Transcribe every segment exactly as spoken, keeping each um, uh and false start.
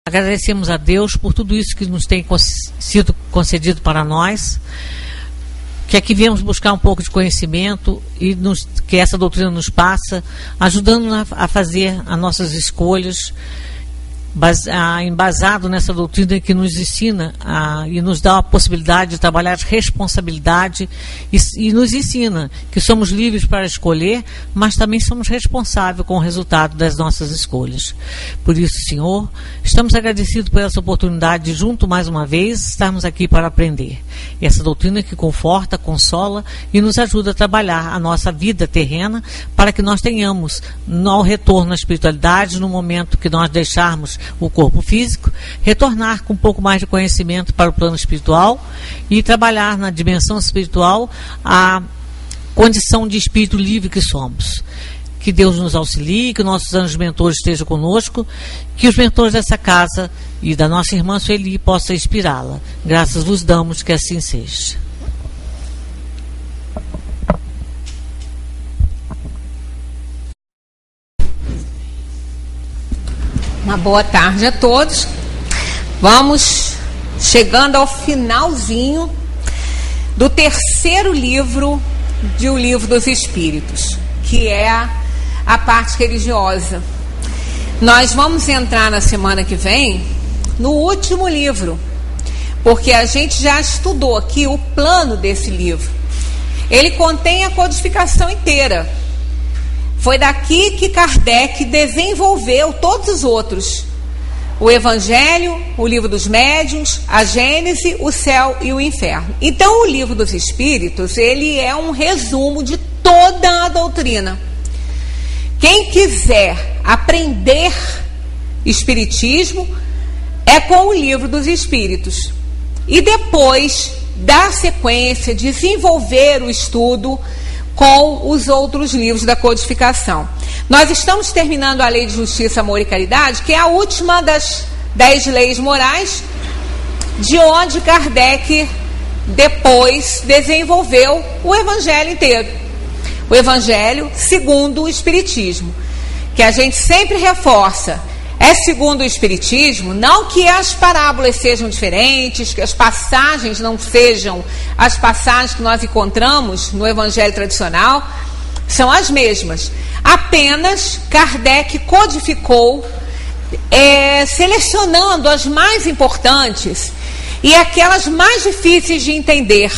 Agradecemos a Deus por tudo isso que nos tem sido concedido para nós, que aqui viemos buscar um pouco de conhecimento e nos, que essa doutrina nos passa, ajudando a fazer as nossas escolhas, base, a, embasado nessa doutrina que nos ensina a, e nos dá a possibilidade de trabalhar de responsabilidade e, e nos ensina que somos livres para escolher, mas também somos responsáveis com o resultado das nossas escolhas. Por isso, Senhor, estamos agradecidos por essa oportunidade de, junto mais uma vez, estarmos aqui para aprender. E essa doutrina que conforta, consola e nos ajuda a trabalhar a nossa vida terrena para que nós tenhamos, no retorno à espiritualidade, no momento que nós deixarmos o corpo físico, retornar com um pouco mais de conhecimento para o plano espiritual e trabalhar na dimensão espiritual a condição de espírito livre que somos. Que Deus nos auxilie, que nossos anjos mentores estejam conosco, que os mentores dessa casa e da nossa irmã Sueli possam inspirá-la. Graças vos damos, que assim seja. Uma boa tarde a todos. Vamos chegando ao finalzinho do terceiro livro de O Livro dos Espíritos, que é a, a parte religiosa. Nós vamos entrar na semana que vem no último livro, porque a gente já estudou aqui o plano desse livro. Ele contém a codificação inteira. Foi daqui que Kardec desenvolveu todos os outros. O Evangelho, o Livro dos Médiuns, a Gênese, o Céu e o Inferno. Então, o Livro dos Espíritos, ele é um resumo de toda a doutrina. Quem quiser aprender Espiritismo, é com o Livro dos Espíritos. E depois, dar sequência, desenvolver o estudo com os outros livros da codificação. Nós estamos terminando a Lei de Justiça, Amor e Caridade, que é a última das dez leis morais, de onde Kardec depois desenvolveu o Evangelho inteiro. O Evangelho segundo o Espiritismo, que a gente sempre reforça. É segundo o Espiritismo, não que as parábolas sejam diferentes, que as passagens não sejam as passagens que nós encontramos no Evangelho tradicional, são as mesmas. Apenas Kardec codificou, é, selecionando as mais importantes e aquelas mais difíceis de entender.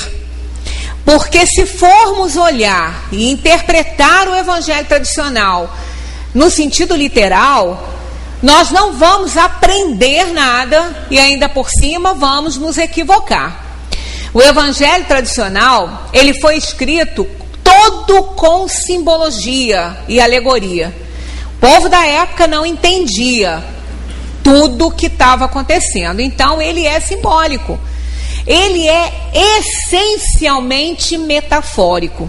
Porque se formos olhar e interpretar o Evangelho tradicional no sentido literal, nós não vamos aprender nada e ainda por cima vamos nos equivocar. O Evangelho tradicional, ele foi escrito todo com simbologia e alegoria. O povo da época não entendia tudo o que estava acontecendo. Então, ele é simbólico. Ele é essencialmente metafórico.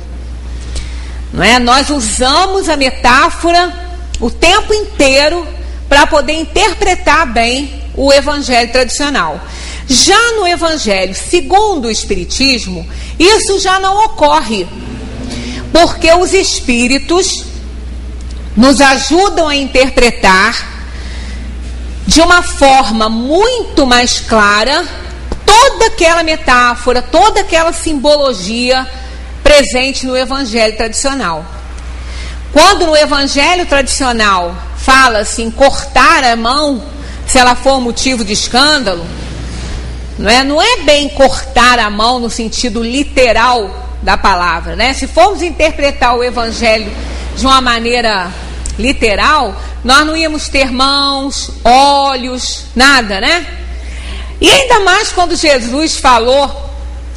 Não é? Nós usamos a metáfora o tempo inteiro para poder interpretar bem o Evangelho tradicional. Já no Evangelho segundo o Espiritismo, isso já não ocorre, porque os Espíritos nos ajudam a interpretar de uma forma muito mais clara toda aquela metáfora, toda aquela simbologia presente no Evangelho tradicional. Quando no Evangelho tradicional fala-se em cortar a mão, se ela for motivo de escândalo, não é, não é bem cortar a mão no sentido literal da palavra, né? Se formos interpretar o Evangelho de uma maneira literal, nós não íamos ter mãos, olhos, nada, né? E ainda mais quando Jesus falou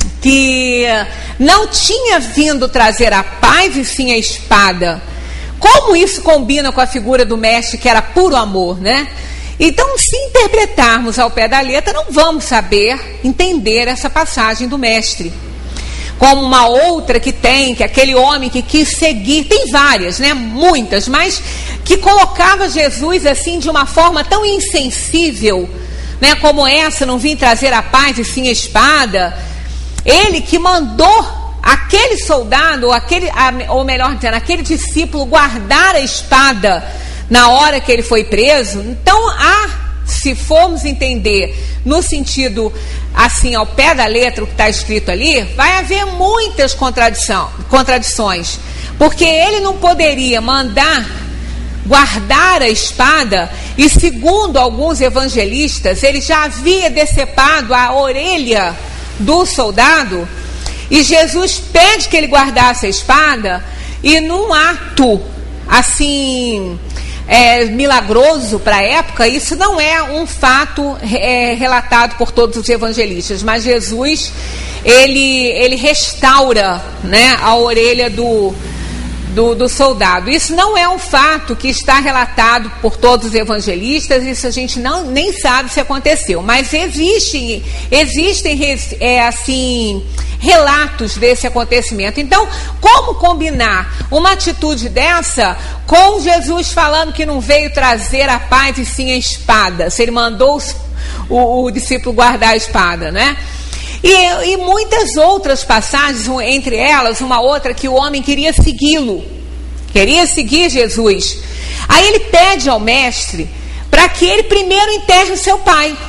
que não tinha vindo trazer a paz e sim a espada. Como isso combina com a figura do mestre, que era puro amor, né? Então, se interpretarmos ao pé da letra, não vamos saber entender essa passagem do mestre. Como uma outra que tem, que aquele homem que quis seguir, tem várias, né? Muitas, mas que colocava Jesus assim de uma forma tão insensível, né? Como essa, não vim trazer a paz e sim a espada. Ele que mandou aquele soldado, ou, aquele, ou melhor dizendo, aquele discípulo guardar a espada na hora que ele foi preso. Então há se formos entender no sentido, assim, ao pé da letra, o que está escrito ali, vai haver muitas contradição, contradições. Porque ele não poderia mandar guardar a espada e, segundo alguns evangelistas, ele já havia decepado a orelha do soldado e Jesus pede que ele guardasse a espada e, num ato assim é, milagroso para a época, isso não é um fato é, relatado por todos os evangelistas, mas Jesus ele, ele restaura, né, a orelha do Do, do soldado. Isso não é um fato que está relatado por todos os evangelistas, isso a gente não, nem sabe se aconteceu, mas existem, existem é, assim, relatos desse acontecimento. Então, como combinar uma atitude dessa com Jesus falando que não veio trazer a paz e sim a espada, se ele mandou o, o discípulo guardar a espada, né? E, e muitas outras passagens, entre elas uma outra que o homem queria segui-lo, queria seguir Jesus. Aí ele pede ao mestre para que ele primeiro enterre o seu pai.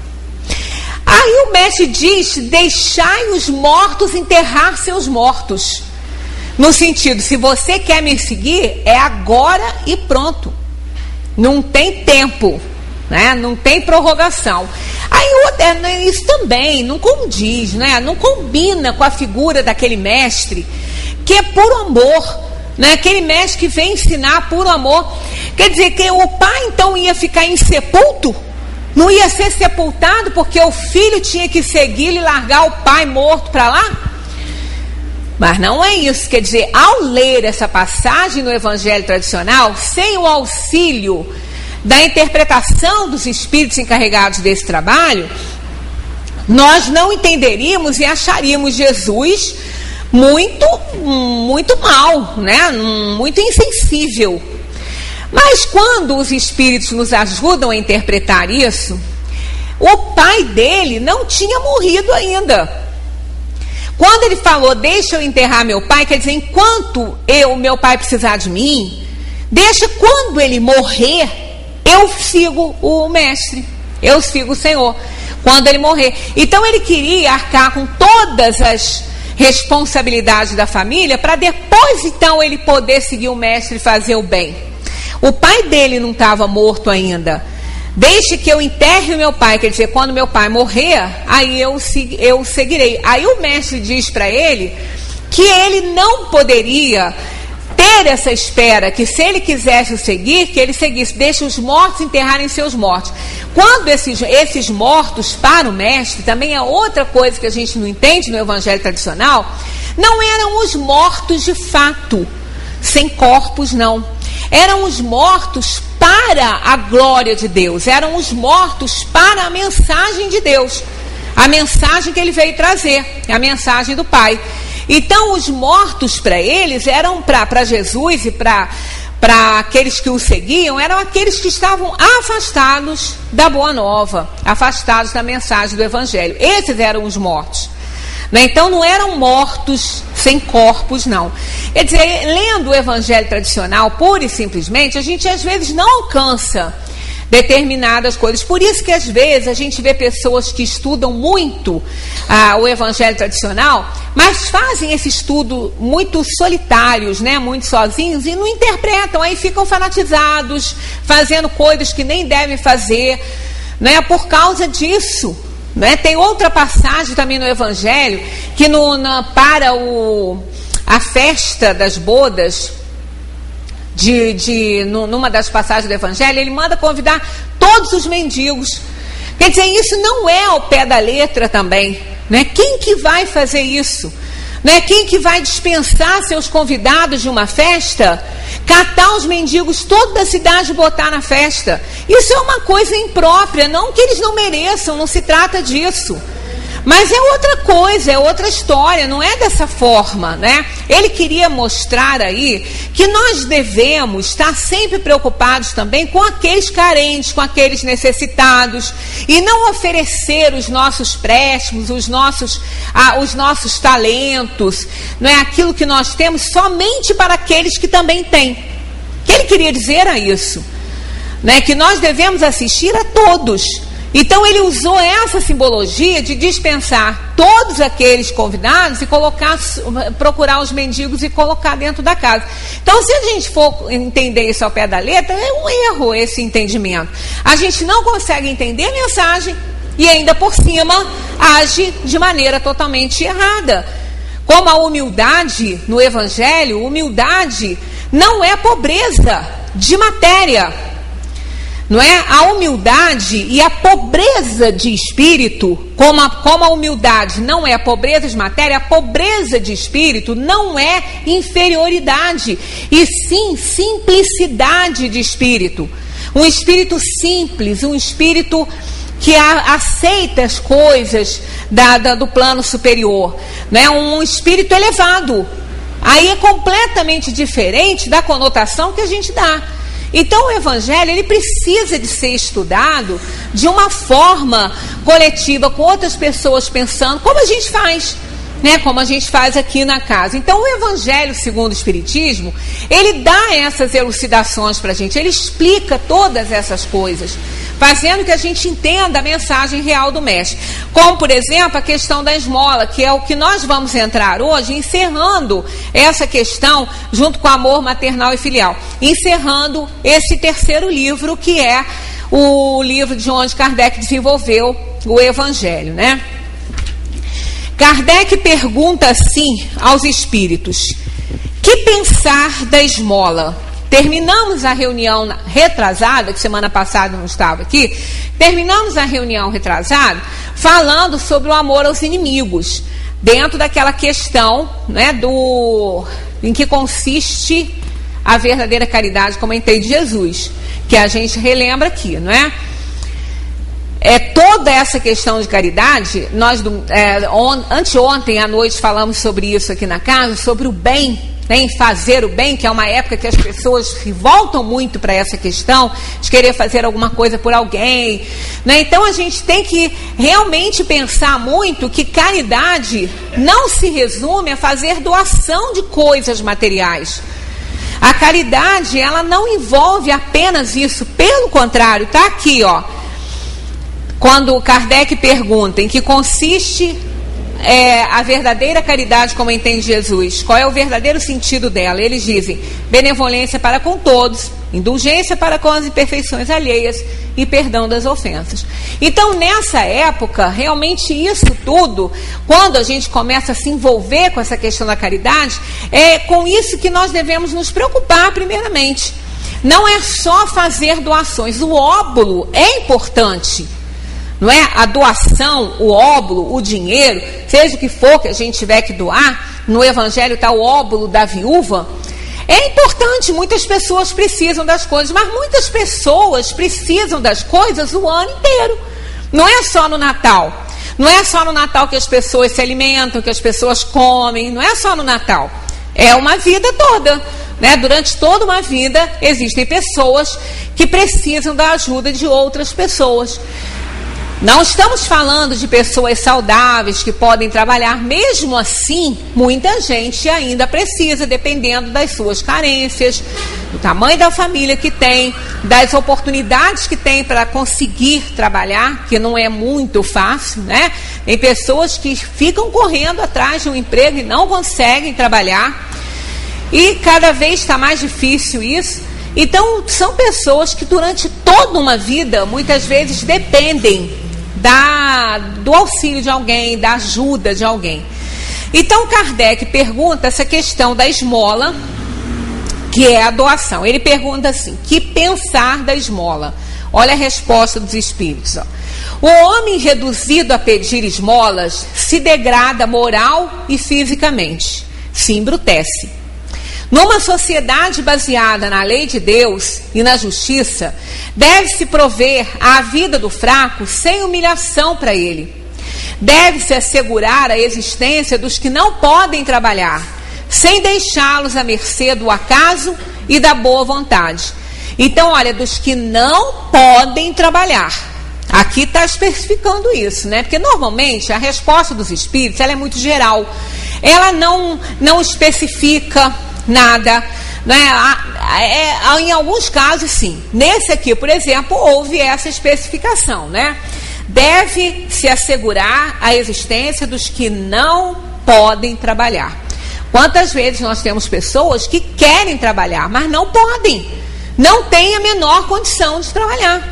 Aí o mestre diz: deixai os mortos enterrar seus mortos. No sentido, se você quer me seguir, é agora e pronto. Não tem tempo, né? Não tem prorrogação. Aí isso também não condiz, né? Não combina com a figura daquele mestre que é por amor, né? Aquele mestre que vem ensinar por amor. Quer dizer que o pai então ia ficar insepulto, não ia ser sepultado porque o filho tinha que segui-lo e largar o pai morto para lá? Mas não é isso. Quer dizer, ao ler essa passagem no evangelho tradicional, sem o auxílio da interpretação dos espíritos encarregados desse trabalho, nós não entenderíamos e acharíamos Jesus muito, muito mal, né? Muito insensível. Mas quando os espíritos nos ajudam a interpretar isso, o pai dele não tinha morrido ainda. Quando ele falou, deixa eu enterrar meu pai, quer dizer, enquanto eu, meu pai precisar de mim, deixa quando ele morrer, eu sigo o mestre, eu sigo o Senhor, quando ele morrer. Então ele queria arcar com todas as responsabilidades da família, para depois então ele poder seguir o mestre e fazer o bem. O pai dele não estava morto ainda. Deixe que eu enterre o meu pai, quer dizer, quando meu pai morrer, aí eu, eu seguirei. Aí o mestre diz para ele que ele não poderia ter essa espera, que se ele quisesse o seguir, que ele seguisse. Deixa os mortos enterrarem seus mortos. Quando esses, esses mortos para o mestre, também é outra coisa que a gente não entende no evangelho tradicional, não eram os mortos de fato, sem corpos não. Eram os mortos para a glória de Deus, eram os mortos para a mensagem de Deus, a mensagem que ele veio trazer, a mensagem do Pai. Então os mortos para eles eram, para Jesus e para aqueles que o seguiam, eram aqueles que estavam afastados da Boa Nova, afastados da mensagem do Evangelho. Esses eram os mortos. Então não eram mortos sem corpos, não. Quer dizer, lendo o evangelho tradicional, pura e simplesmente, a gente às vezes não alcança determinadas coisas. Por isso que às vezes a gente vê pessoas que estudam muito ah, o evangelho tradicional, mas fazem esse estudo muito solitários, né, muito sozinhos, e não interpretam, aí ficam fanatizados, fazendo coisas que nem devem fazer, né, por causa disso. Né? Tem outra passagem também no Evangelho que no, na, para o, a festa das bodas, de, de, no, numa das passagens do Evangelho, ele manda convidar todos os mendigos. Quer dizer, isso não é ao pé da letra também, né? Quem que vai fazer isso? Né? Quem que vai dispensar seus convidados de uma festa, catar os mendigos toda a cidade e botar na festa? Isso é uma coisa imprópria, não que eles não mereçam, não se trata disso. Mas é outra coisa, é outra história, não é dessa forma, né? Ele queria mostrar aí que nós devemos estar sempre preocupados também com aqueles carentes, com aqueles necessitados, e não oferecer os nossos préstimos, os nossos, ah, os nossos talentos, não é aquilo que nós temos somente para aqueles que também têm. O que ele queria dizer era isso. né, que nós devemos assistir a todos. Então ele usou essa simbologia de dispensar todos aqueles convidados e colocar, procurar os mendigos e colocar dentro da casa. Então, se a gente for entender isso ao pé da letra, é um erro esse entendimento. A gente não consegue entender a mensagem e ainda por cima age de maneira totalmente errada. Como a humildade no Evangelho, humildade não é pobreza de matéria. Não é? A humildade e a pobreza de espírito, como a, como a humildade não é a pobreza de matéria, a pobreza de espírito não é inferioridade, e sim simplicidade de espírito. Um espírito simples, um espírito que a, aceita as coisas da, da, do plano superior, né? Um espírito elevado. Aí é completamente diferente da conotação que a gente dá. Então o Evangelho, ele precisa de ser estudado de uma forma coletiva, com outras pessoas pensando, como a gente faz, né? Como a gente faz aqui na casa. Então o Evangelho segundo o Espiritismo, ele dá essas elucidações para a gente, ele explica todas essas coisas, fazendo que a gente entenda a mensagem real do Mestre. Como, por exemplo, a questão da esmola, que é o que nós vamos entrar hoje, encerrando essa questão junto com o amor maternal e filial. Encerrando esse terceiro livro, que é o livro de onde Kardec desenvolveu o Evangelho, né? Kardec pergunta assim aos espíritos: que pensar da esmola? Terminamos a reunião retrasada, que semana passada não estava aqui, terminamos a reunião retrasada falando sobre o amor aos inimigos, dentro daquela questão, né, do, em que consiste a verdadeira caridade, como comentei, de Jesus, que a gente relembra aqui, não é? É, toda essa questão de caridade, nós é, on, anteontem à noite falamos sobre isso aqui na casa, sobre o bem, né, em fazer o bem, que é uma época que as pessoas se voltam muito para essa questão de querer fazer alguma coisa por alguém, né? Então a gente tem que realmente pensar muito que caridade não se resume a fazer doação de coisas materiais. A caridade, ela não envolve apenas isso, pelo contrário, está aqui, ó. Quando Kardec pergunta em que consiste é, a verdadeira caridade como entende Jesus, qual é o verdadeiro sentido dela, eles dizem: benevolência para com todos, indulgência para com as imperfeições alheias e perdão das ofensas. Então, nessa época, realmente isso tudo, quando a gente começa a se envolver com essa questão da caridade, é com isso que nós devemos nos preocupar primeiramente. Não é só fazer doações, o óbolo é importante. Não é? A doação, o óbolo, o dinheiro, seja o que for que a gente tiver que doar, no Evangelho está o óbolo da viúva. É importante, muitas pessoas precisam das coisas, mas muitas pessoas precisam das coisas o ano inteiro. Não é só no Natal. Não é só no Natal que as pessoas se alimentam, que as pessoas comem. Não é só no Natal. É uma vida toda. Né? Durante toda uma vida existem pessoas que precisam da ajuda de outras pessoas. Não estamos falando de pessoas saudáveis que podem trabalhar, mesmo assim, muita gente ainda precisa, dependendo das suas carências, do tamanho da família que tem, das oportunidades que tem para conseguir trabalhar, que não é muito fácil, né? Tem pessoas que ficam correndo atrás de um emprego e não conseguem trabalhar, e cada vez está mais difícil isso. Então, são pessoas que durante toda uma vida, muitas vezes, dependem Da, do auxílio de alguém, da ajuda de alguém. Então Kardec pergunta essa questão da esmola, que é a doação. Ele pergunta assim: que pensar da esmola? Olha a resposta dos espíritos, ó. O homem reduzido a pedir esmolas se degrada moral e fisicamente, se embrutece. Numa sociedade baseada na lei de Deus e na justiça, deve-se prover à vida do fraco sem humilhação para ele. Deve-se assegurar a existência dos que não podem trabalhar, sem deixá-los à mercê do acaso e da boa vontade. Então, olha, dos que não podem trabalhar. Aqui está especificando isso, né? Porque normalmente a resposta dos espíritos, ela é muito geral. Ela não, não especifica nada, né? é, em alguns casos, sim. Nesse aqui, por exemplo, houve essa especificação, né? Deve se assegurar a existência dos que não podem trabalhar. Quantas vezes nós temos pessoas que querem trabalhar, mas não podem, não têm a menor condição de trabalhar.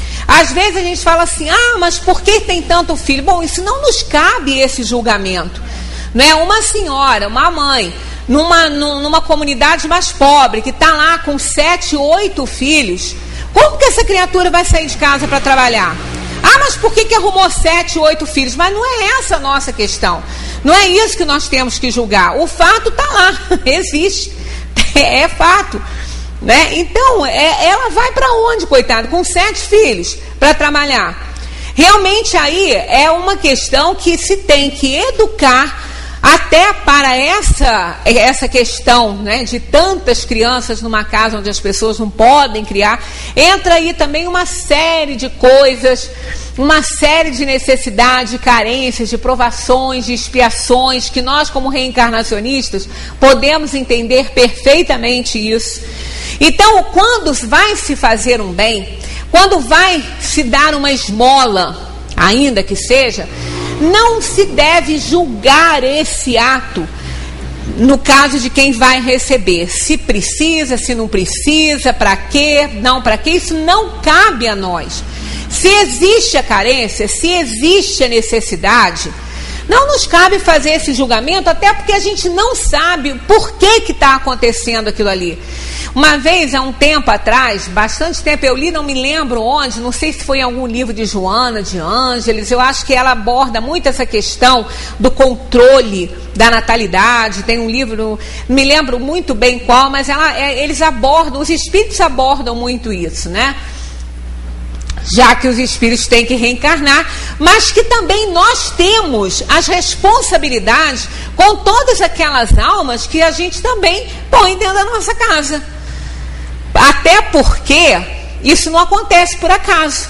Às vezes a gente fala assim, ah, mas por que tem tanto filho? Bom, isso não nos cabe, esse julgamento. Não é uma senhora, uma mãe, numa, numa comunidade mais pobre, que está lá com sete, oito filhos, como que essa criatura vai sair de casa para trabalhar? Ah, mas por que que arrumou sete, oito filhos? Mas não é essa a nossa questão. Não é isso que nós temos que julgar. O fato está lá, existe, é, é fato. Né? Então, é, ela vai para onde, coitada? Com sete filhos para trabalhar. Realmente aí é uma questão que se tem que educar até para essa, essa questão, né, de tantas crianças numa casa onde as pessoas não podem criar. Entra aí também uma série de coisas, uma série de necessidades, de carências, de provações, de expiações, que nós como reencarnacionistas podemos entender perfeitamente isso. Então, quando vai se fazer um bem, quando vai se dar uma esmola, ainda que seja, não se deve julgar esse ato no caso de quem vai receber. Se precisa, se não precisa, para quê, não para quê, isso não cabe a nós. Se existe a carência, se existe a necessidade, não nos cabe fazer esse julgamento, até porque a gente não sabe por que que está acontecendo aquilo ali. Uma vez, há um tempo atrás, bastante tempo, eu li, não me lembro onde, não sei se foi em algum livro de Joana, de Ângeles, eu acho que ela aborda muito essa questão do controle da natalidade. Tem um livro, não me lembro muito bem qual, mas ela, é, eles abordam, os espíritos abordam muito isso, né? Já que os espíritos têm que reencarnar, mas que também nós temos as responsabilidades com todas aquelas almas que a gente também põe dentro da nossa casa. Até porque isso não acontece por acaso.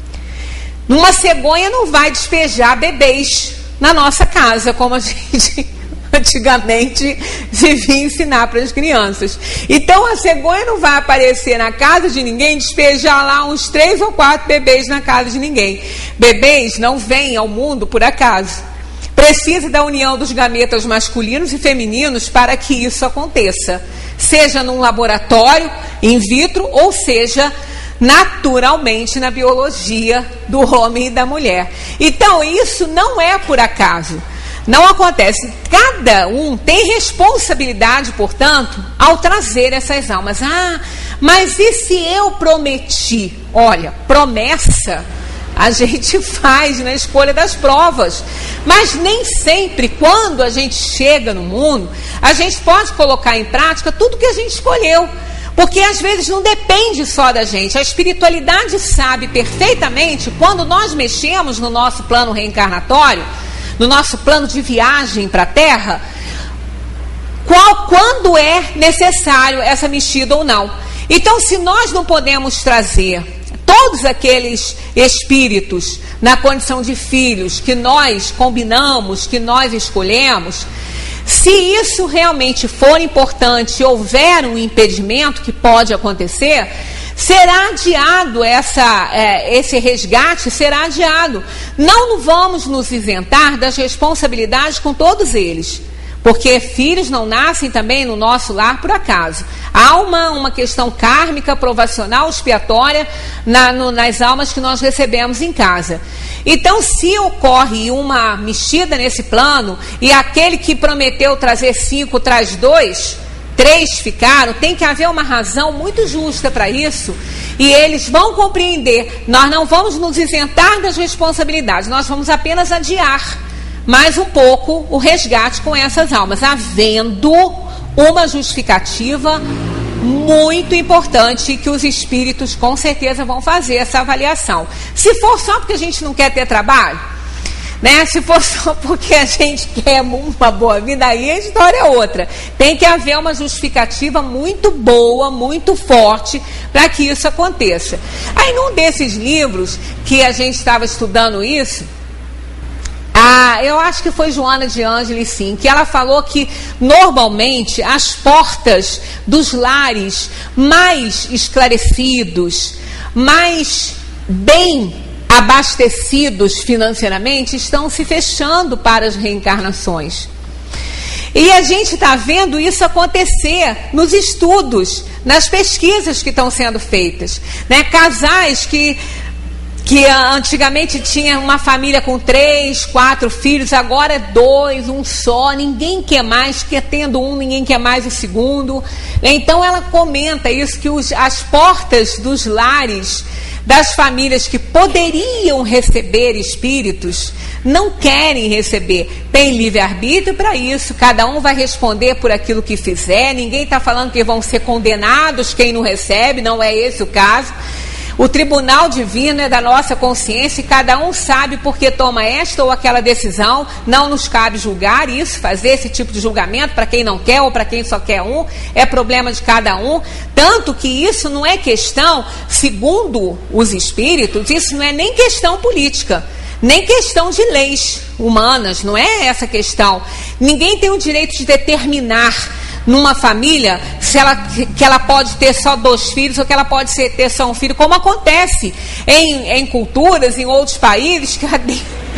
Uma cegonha não vai despejar bebês na nossa casa, como a gente antigamente devia ensinar para as crianças. Então a cegonha não vai aparecer na casa de ninguém, despejar lá uns três ou quatro bebês na casa de ninguém. Bebês não vêm ao mundo por acaso. Precisa da união dos gametas masculinos e femininos para que isso aconteça. Seja num laboratório, in vitro, ou seja naturalmente na biologia do homem e da mulher. Então isso não é por acaso. Não acontece. Cada um tem responsabilidade, portanto, ao trazer essas almas. Ah, mas e se eu prometi? Olha, promessa a gente faz na escolha das provas. Mas nem sempre, quando a gente chega no mundo, a gente pode colocar em prática tudo que a gente escolheu. Porque às vezes não depende só da gente. A espiritualidade sabe perfeitamente quando nós mexemos no nosso plano reencarnatório, no nosso plano de viagem para a Terra, qual, quando é necessário essa mexida ou não. Então, se nós não podemos trazer todos aqueles espíritos na condição de filhos que nós combinamos, que nós escolhemos, se isso realmente for importante e houver um impedimento que pode acontecer, será adiado, essa, é, esse resgate será adiado. Não vamos nos isentar das responsabilidades com todos eles, porque filhos não nascem também no nosso lar por acaso. Há uma, uma questão kármica, provacional, expiatória na, no, nas almas que nós recebemos em casa. Então, se ocorre uma mexida nesse plano e aquele que prometeu trazer cinco traz dois, três ficaram, tem que haver uma razão muito justa para isso, e eles vão compreender. Nós não vamos nos isentar das responsabilidades, nós vamos apenas adiar mais um pouco o resgate com essas almas, havendo uma justificativa muito importante que os espíritos com certeza vão fazer essa avaliação. Se for só porque a gente não quer ter trabalho, né? Se for só porque a gente quer uma boa vida, aí a história é outra. Tem que haver uma justificativa muito boa, muito forte, para que isso aconteça. Aí num desses livros que a gente estava estudando isso, Ah, eu acho que foi Joana de Ângeles, sim, que ela falou que normalmente as portas dos lares mais esclarecidos, mais bem abastecidos financeiramente, estão se fechando para as reencarnações. E a gente está vendo isso acontecer nos estudos, nas pesquisas que estão sendo feitas, né? Casais que, que antigamente tinha uma família com três, quatro filhos, agora é dois, um só, ninguém quer mais, quer tendo um, ninguém quer mais o segundo. Então ela comenta isso, que os, as portas dos lares das famílias que poderiam receber espíritos, não querem receber. Tem livre-arbítrio para isso, cada um vai responder por aquilo que fizer, ninguém está falando que vão ser condenados quem não recebe, não é esse o caso. O tribunal divino é da nossa consciência e cada um sabe porque toma esta ou aquela decisão. Não nos cabe julgar isso, fazer esse tipo de julgamento para quem não quer ou para quem só quer um. É problema de cada um. Tanto que isso não é questão, segundo os espíritos, isso não é nem questão política, nem questão de leis humanas, não é essa questão. Ninguém tem o direito de determinar numa família se ela, que ela pode ter só dois filhos ou que ela pode ser, ter só um filho, como acontece em, em culturas, em outros países, que a,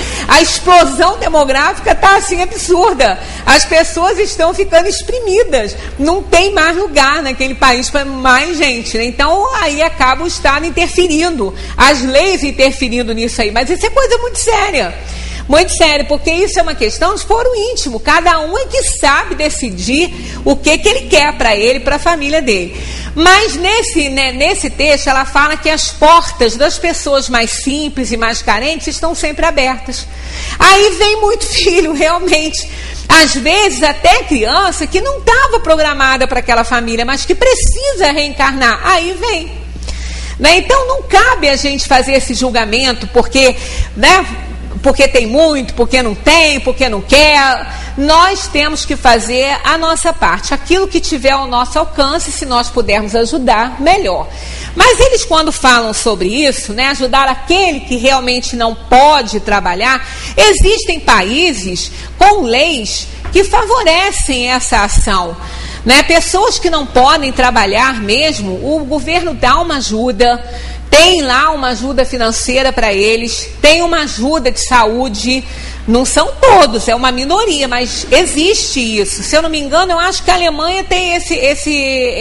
a explosão demográfica está assim absurda. As pessoas estão ficando exprimidas, não tem mais lugar naquele país para mais gente, né? Então aí acaba o Estado interferindo, as leis interferindo nisso aí, mas isso é coisa muito séria. Muito sério, porque isso é uma questão de foro íntimo. Cada um é que sabe decidir o que, que ele quer para ele, para a família dele. Mas nesse, né, nesse texto ela fala que as portas das pessoas mais simples e mais carentes estão sempre abertas. Aí vem muito filho, realmente. Às vezes até criança que não estava programada para aquela família, mas que precisa reencarnar. Aí vem. Né? Então não cabe a gente fazer esse julgamento, porque... né, porque tem muito, porque não tem, porque não quer. Nós temos que fazer a nossa parte, aquilo que tiver ao nosso alcance, se nós pudermos ajudar, melhor. Mas eles, quando falam sobre isso, né, ajudar aquele que realmente não pode trabalhar, existem países com leis que favorecem essa ação. Né? Pessoas que não podem trabalhar mesmo, o governo dá uma ajuda. Tem lá uma ajuda financeira para eles, tem uma ajuda de saúde, não são todos, é uma minoria, mas existe isso. Se eu não me engano, eu acho que a Alemanha tem esse, esse,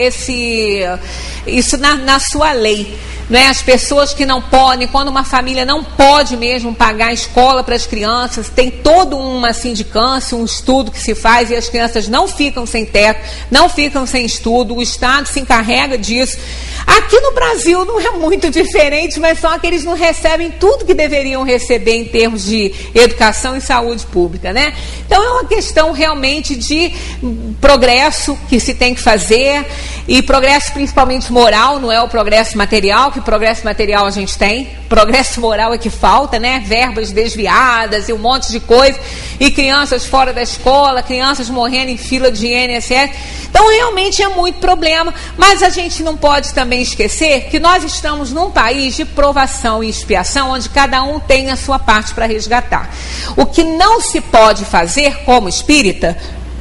esse, isso na, na sua lei. Né? As pessoas que não podem, quando uma família não pode mesmo pagar a escola para as crianças, tem toda uma sindicância, um estudo que se faz e as crianças não ficam sem teto, não ficam sem estudo, o Estado se encarrega disso. Aqui no Brasil não é muito diferente, mas só que eles não recebem tudo que deveriam receber em termos de educação e saúde pública, né? Então é uma questão realmente de progresso que se tem que fazer, e progresso principalmente moral, não é o progresso material, que progresso material a gente tem, progresso moral é que falta, né? Verbas desviadas e um monte de coisa, e crianças fora da escola, crianças morrendo em fila de I N S S. Então realmente é muito problema, mas a gente não pode também esquecer que nós estamos num país de provação e expiação, onde cada um tem a sua parte para resgatar. O que não se pode fazer como espírita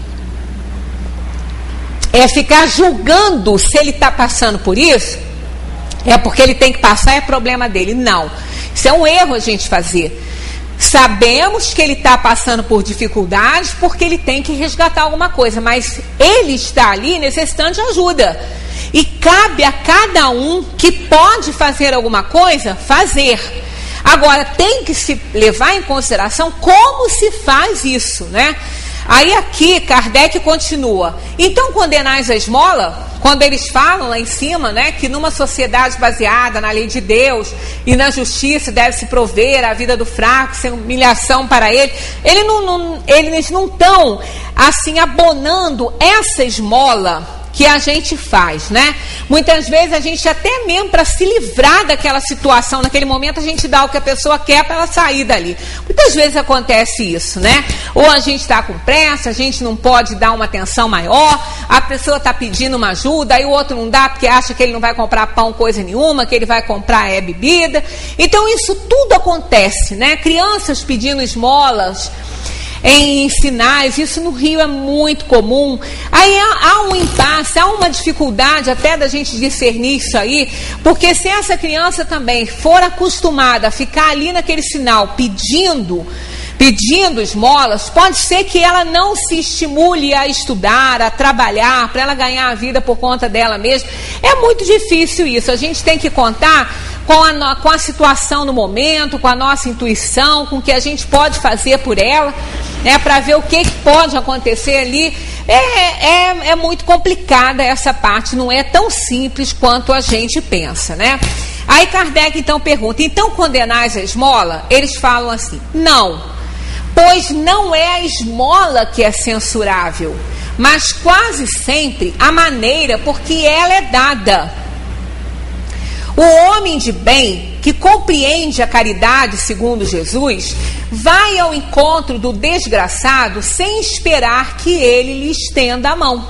é ficar julgando se ele está passando por isso, é porque ele tem que passar, é problema dele. Não, isso é um erro a gente fazer. Sabemos que ele está passando por dificuldades porque ele tem que resgatar alguma coisa, mas ele está ali necessitando de ajuda. E cabe a cada um que pode fazer alguma coisa, fazer. Agora, tem que se levar em consideração como se faz isso, né? Aí aqui, Kardec continua. Então, condenais a esmola, quando eles falam lá em cima, né, que numa sociedade baseada na lei de Deus e na justiça deve se prover a vida do fraco, sem humilhação para ele, ele não, não, eles não estão, assim, abonando essa esmola que a gente faz, né? Muitas vezes a gente até mesmo para se livrar daquela situação, naquele momento a gente dá o que a pessoa quer para ela sair dali. Muitas vezes acontece isso, né? Ou a gente está com pressa, a gente não pode dar uma atenção maior, a pessoa está pedindo uma ajuda, aí o outro não dá porque acha que ele não vai comprar pão coisa nenhuma, que ele vai comprar é bebida. Então isso tudo acontece, né? Crianças pedindo esmolas em sinais, isso no Rio é muito comum. Aí há, há um impasse, há uma dificuldade até da gente discernir isso aí, porque se essa criança também for acostumada a ficar ali naquele sinal pedindo, pedindo esmolas, pode ser que ela não se estimule a estudar, a trabalhar, para ela ganhar a vida por conta dela mesma. É muito difícil isso, a gente tem que contar com a, com a situação no momento, com a nossa intuição, com o que a gente pode fazer por ela, né, para ver o que, que pode acontecer ali. É, é, é muito complicada essa parte, não é tão simples quanto a gente pensa, né? Aí Kardec então pergunta, então condenais a esmola? Eles falam assim, não, pois não é a esmola que é censurável, mas quase sempre a maneira por que ela é dada. O homem de bem, que compreende a caridade segundo Jesus, vai ao encontro do desgraçado sem esperar que ele lhe estenda a mão.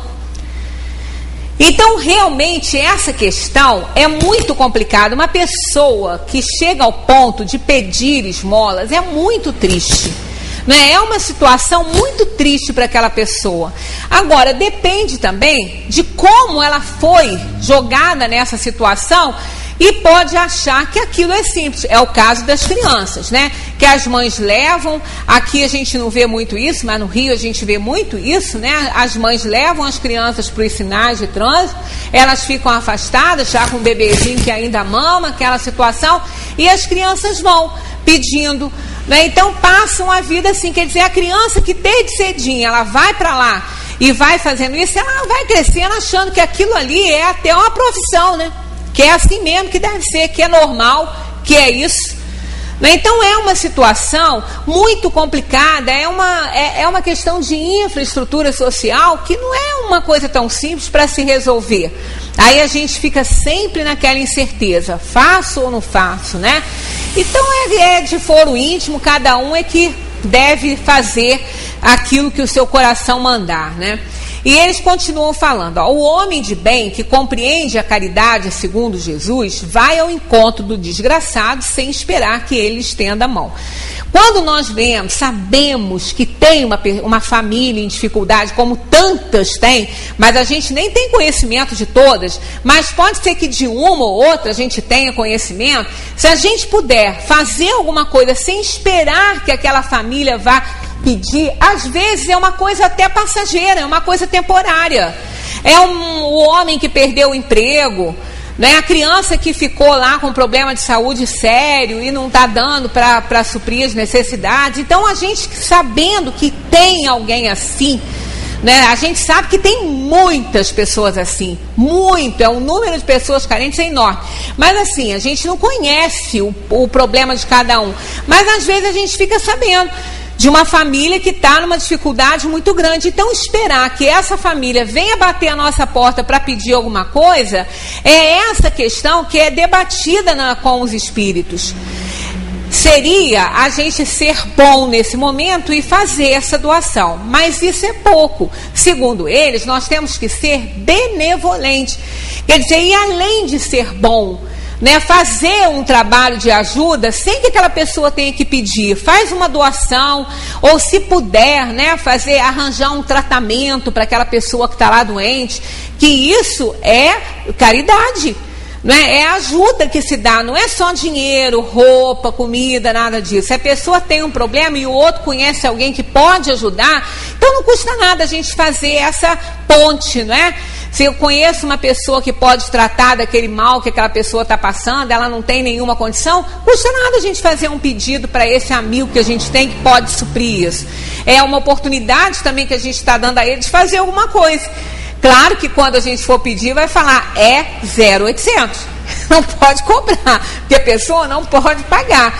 Então, realmente, essa questão é muito complicada. Uma pessoa que chega ao ponto de pedir esmolas é muito triste. Né? É uma situação muito triste para aquela pessoa. Agora, depende também de como ela foi jogada nessa situação e pode achar que aquilo é simples. É o caso das crianças, né? Que as mães levam, aqui a gente não vê muito isso, mas no Rio a gente vê muito isso, né? As mães levam as crianças para os sinais de trânsito, elas ficam afastadas, já com o bebezinho que ainda mama, aquela situação, e as crianças vão pedindo, né? Então passam a vida assim, quer dizer, a criança que desde cedinho ela vai para lá e vai fazendo isso, ela vai crescendo achando que aquilo ali é até uma profissão, né? Que é assim mesmo que deve ser, que é normal, que é isso. Então é uma situação muito complicada, é uma, é, é uma questão de infraestrutura social que não é uma coisa tão simples para se resolver. Aí a gente fica sempre naquela incerteza, faço ou não faço, né? Então é, é de foro íntimo, cada um é que deve fazer aquilo que o seu coração mandar, né? E eles continuam falando, ó, o homem de bem que compreende a caridade segundo Jesus vai ao encontro do desgraçado sem esperar que ele estenda a mão. Quando nós vemos, sabemos que tem uma, uma família em dificuldade, como tantas têm, mas a gente nem tem conhecimento de todas, mas pode ser que de uma ou outra a gente tenha conhecimento. Se a gente puder fazer alguma coisa sem esperar que aquela família vá pedir, às vezes é uma coisa até passageira, é uma coisa temporária. É um, o homem que perdeu o emprego, né? A criança que ficou lá com problema de saúde sério e não está dando para suprir as necessidades. Então a gente, sabendo que tem alguém assim, né? A gente sabe que tem muitas pessoas assim, muito, é um número de pessoas carentes é enorme, mas assim, a gente não conhece o, o problema de cada um, mas às vezes a gente fica sabendo de uma família que está numa dificuldade muito grande. Então, esperar que essa família venha bater a nossa porta para pedir alguma coisa, é essa questão que é debatida na, com os espíritos. Seria a gente ser bom nesse momento e fazer essa doação, mas isso é pouco. Segundo eles, nós temos que ser benevolentes. Quer dizer, e além de ser bom, né, fazer um trabalho de ajuda sem que aquela pessoa tenha que pedir, faz uma doação, ou se puder, né, fazer, arranjar um tratamento para aquela pessoa que está lá doente, que isso é caridade, né, é ajuda que se dá, não é só dinheiro, roupa, comida, nada disso. Se a pessoa tem um problema e o outro conhece alguém que pode ajudar, então não custa nada a gente fazer essa ponte, não é? Se eu conheço uma pessoa que pode tratar daquele mal que aquela pessoa está passando, ela não tem nenhuma condição, custa nada a gente fazer um pedido para esse amigo que a gente tem que pode suprir isso. É uma oportunidade também que a gente está dando a ele de fazer alguma coisa. Claro que quando a gente for pedir, vai falar, é zero oitocentos. Não pode cobrar, porque a pessoa não pode pagar.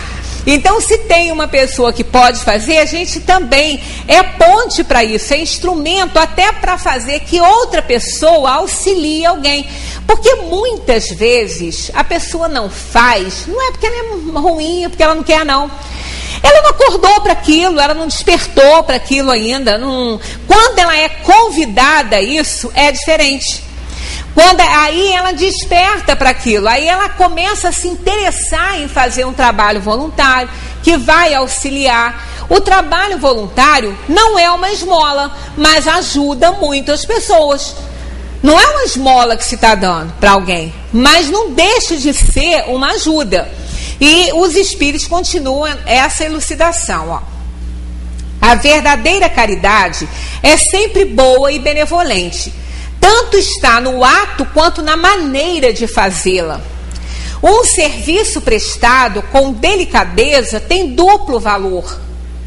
Então, se tem uma pessoa que pode fazer, a gente também é ponte para isso, é instrumento até para fazer que outra pessoa auxilie alguém. Porque muitas vezes a pessoa não faz, não é porque ela é ruim, é porque ela não quer, não. Ela não acordou para aquilo, ela não despertou para aquilo ainda. Não... Quando ela é convidada a isso, é diferente. Quando aí ela desperta para aquilo, aí ela começa a se interessar em fazer um trabalho voluntário que vai auxiliar. O trabalho voluntário não é uma esmola, mas ajuda muito as pessoas. Não é uma esmola que se está dando para alguém, mas não deixa de ser uma ajuda. E os espíritos continuam essa elucidação, ó. A verdadeira caridade é sempre boa e benevolente. Tanto está no ato quanto na maneira de fazê-la. Um serviço prestado com delicadeza tem duplo valor.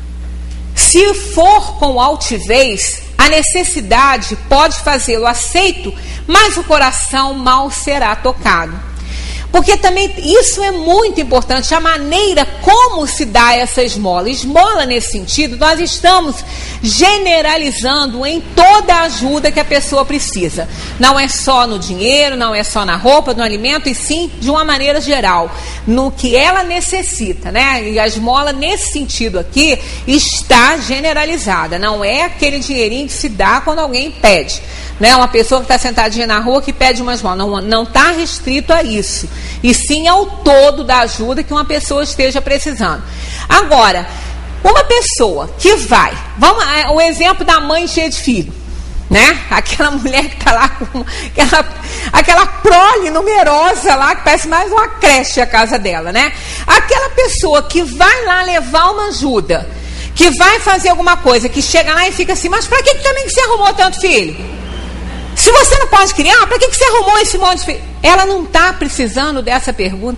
Se for com altivez, a necessidade pode fazê-lo aceito, mas o coração mal será tocado. Porque também isso é muito importante, a maneira como se dá essa esmola. Esmola, nesse sentido, nós estamos generalizando em toda a ajuda que a pessoa precisa. Não é só no dinheiro, não é só na roupa, no alimento, e sim de uma maneira geral, no que ela necessita, né? E a esmola, nesse sentido aqui, está generalizada. Não é aquele dinheirinho que se dá quando alguém pede. Né? Uma pessoa que está sentadinha na rua que pede uma esmola. Não está restrito a isso. E sim ao todo da ajuda que uma pessoa esteja precisando. Agora, uma pessoa que vai... Vamos, o exemplo da mãe cheia de filho. Né? Aquela mulher que está lá com aquela, aquela prole numerosa lá, que parece mais uma creche a casa dela. Né? Aquela pessoa que vai lá levar uma ajuda, que vai fazer alguma coisa, que chega lá e fica assim, mas para que, que também que você arrumou tanto filho? Se você não pode criar, para que, que você arrumou esse monte de filho? Ela não está precisando dessa pergunta.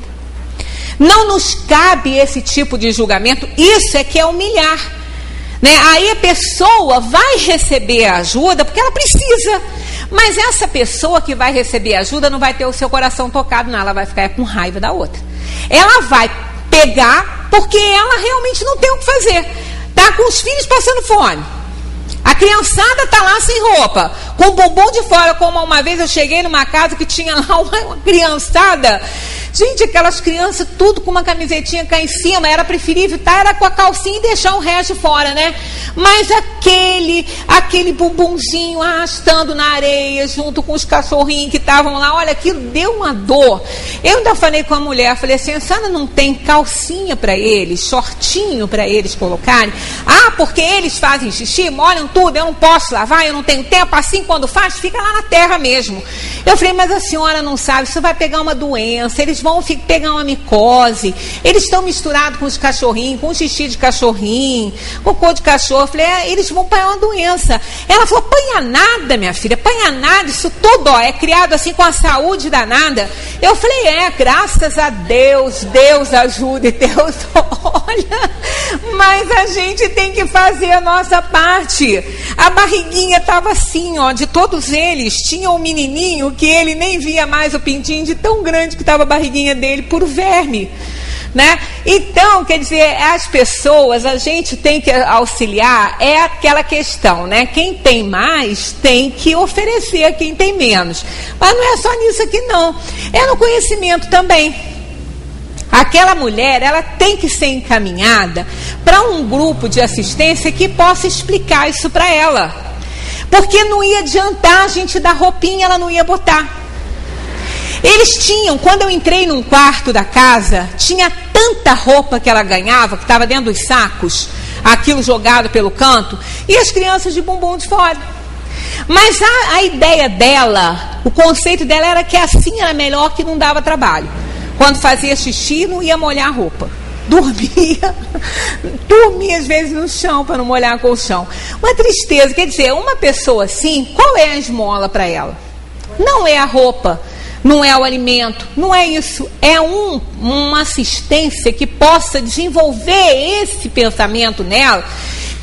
Não nos cabe esse tipo de julgamento. Isso é que é humilhar. Né? Aí a pessoa vai receber a ajuda porque ela precisa. Mas essa pessoa que vai receber ajuda não vai ter o seu coração tocado, não. Ela vai ficar com raiva da outra. Ela vai pegar porque ela realmente não tem o que fazer. Está com os filhos passando fome. A criançada tá lá sem roupa, com o bumbum de fora, como uma vez eu cheguei numa casa que tinha lá uma, uma criançada. Gente, aquelas crianças tudo com uma camisetinha cá em cima, era preferível estar era com a calcinha e deixar o resto fora, né? Mas aquele, aquele bumbumzinho arrastando na areia, junto com os cachorrinhos que estavam lá, olha, aquilo deu uma dor. Eu ainda falei com a mulher, falei assim, a senhora não tem calcinha para eles, shortinho para eles colocarem? Ah, porque eles fazem xixi, molham tudo, eu não posso lavar, eu não tenho tempo, assim quando faz, fica lá na terra mesmo. Eu falei, mas a senhora não sabe, isso vai pegar uma doença, eles vão pegar uma micose, eles estão misturados com os cachorrinhos, com o xixi de cachorrinho, cocô de cachorro. Eu falei, é, eles vão pegar uma doença. Ela falou, apanha nada, minha filha, apanha nada, isso tudo ó, é criado assim com a saúde danada. Eu falei, é, graças a Deus, Deus ajuda e Deus olha, mas a gente tem que fazer a nossa parte. A barriguinha estava assim, ó, de todos eles, tinha um menininho que ele nem via mais o pintinho de tão grande que estava a barriguinha dele por verme, né? Então, quer dizer, as pessoas, a gente tem que auxiliar, é aquela questão, né? Quem tem mais tem que oferecer a quem tem menos. Mas não é só nisso aqui não, é no conhecimento também. Aquela mulher, ela tem que ser encaminhada para um grupo de assistência que possa explicar isso para ela, porque não ia adiantar a gente dar roupinha, ela não ia botar. Eles tinham, quando eu entrei num quarto da casa, tinha tanta roupa que ela ganhava, que estava dentro dos sacos, aquilo jogado pelo canto, e as crianças de bumbum de fora. Mas a, a ideia dela, o conceito dela era que assim era melhor, que não dava trabalho. Quando fazia xixi, não ia molhar a roupa. Dormia, dormia às vezes no chão para não molhar o colchão. Uma tristeza, quer dizer, uma pessoa assim, qual é a esmola para ela? Não é a roupa. Não é o alimento, não é isso. É um, uma assistência que possa desenvolver esse pensamento nela,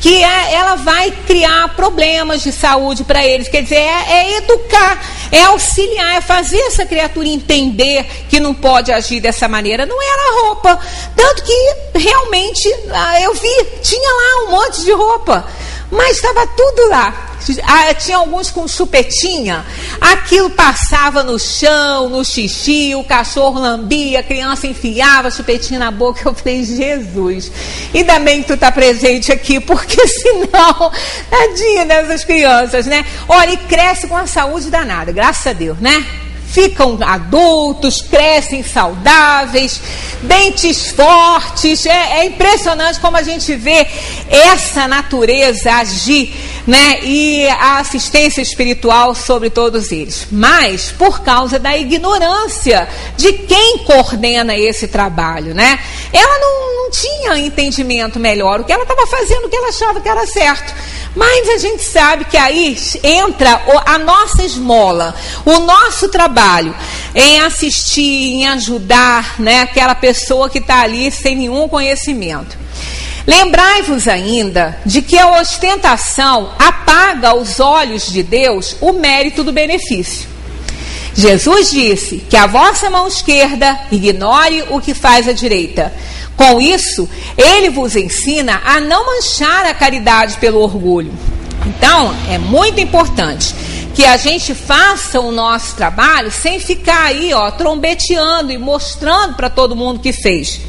que é, ela vai criar problemas de saúde para eles. Quer dizer, é, é educar, é auxiliar, é fazer essa criatura entender que não pode agir dessa maneira. Não era roupa, tanto que realmente eu vi, tinha lá um monte de roupa, mas estava tudo lá. Ah, tinha alguns com chupetinha, aquilo passava no chão, no xixi, o cachorro lambia, a criança enfiava a chupetinha na boca. Eu falei, Jesus, ainda bem que tu está presente aqui, porque senão, tadinha dessas crianças, né? Olha, e cresce com a saúde danada, graças a Deus, né? Ficam adultos, crescem saudáveis, dentes fortes. É, é impressionante como a gente vê essa natureza agir, né? E a assistência espiritual sobre todos eles. Mas por causa da ignorância de quem coordena esse trabalho, né? Ela não, não tinha entendimento melhor. O que ela estava fazendo, o que ela achava que era certo. Mas a gente sabe que aí entra a nossa esmola, o nosso trabalho em assistir, em ajudar, né, aquela pessoa que está ali sem nenhum conhecimento. Lembrai-vos ainda de que a ostentação apaga aos olhos de Deus o mérito do benefício. Jesus disse que a vossa mão esquerda ignore o que faz a direita. Com isso, ele vos ensina a não manchar a caridade pelo orgulho. Então, é muito importante que a gente faça o nosso trabalho sem ficar aí, ó, trombeteando e mostrando para todo mundo que fez.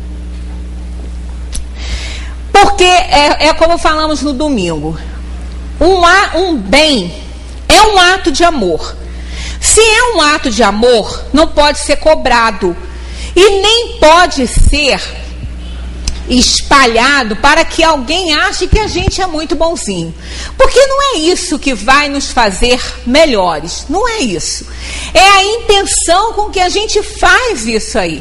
Porque é, é como falamos no domingo, um, um bem é um ato de amor. Se é um ato de amor, não pode ser cobrado. E nem pode ser espalhado para que alguém ache que a gente é muito bonzinho. Porque não é isso que vai nos fazer melhores. Não é isso. É a intenção com que a gente faz isso aí.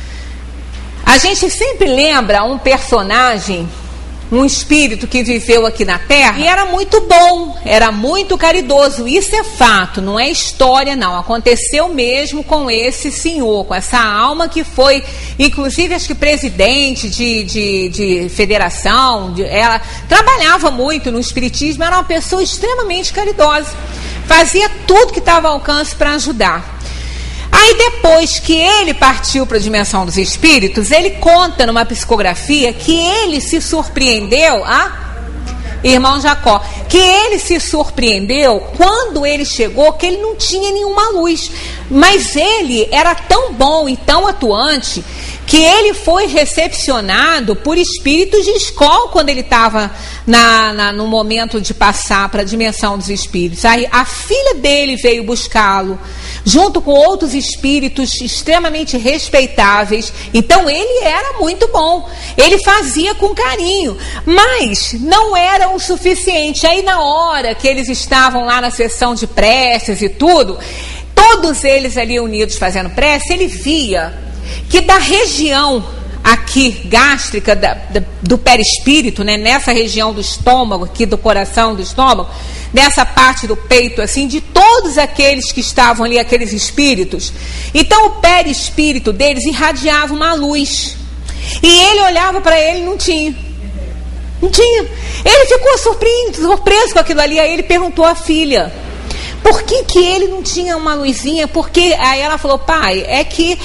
A gente sempre lembra um personagem, um espírito que viveu aqui na Terra e era muito bom, era muito caridoso. Isso é fato, não é história não. Aconteceu mesmo com esse senhor, com essa alma que foi, inclusive acho que presidente de, de, de federação. De, ela trabalhava muito no espiritismo, era uma pessoa extremamente caridosa. Fazia tudo que estava ao alcance para ajudar. Aí depois que ele partiu para a dimensão dos espíritos, ele conta numa psicografia que ele se surpreendeu, ah, irmão Jacó, que ele se surpreendeu quando ele chegou que ele não tinha nenhuma luz, mas ele era tão bom e tão atuante que ele foi recepcionado por espíritos de escola quando ele estava na, na, no momento de passar para a dimensão dos espíritos. Aí a filha dele veio buscá-lo, junto com outros espíritos extremamente respeitáveis. Então ele era muito bom, ele fazia com carinho, mas não era o suficiente. Aí na hora que eles estavam lá na sessão de preces e tudo, todos eles ali unidos fazendo prece, ele via que da região aqui gástrica, da, da, do perispírito, né, nessa região do estômago, aqui do coração do estômago, nessa parte do peito, assim, de todos aqueles que estavam ali, aqueles espíritos, então o perispírito deles irradiava uma luz, e ele olhava para ele e não tinha, não tinha, ele ficou surpreso, surpreso com aquilo ali. Aí ele perguntou à filha, por que que ele não tinha uma luzinha? Porque aí ela falou, pai, é que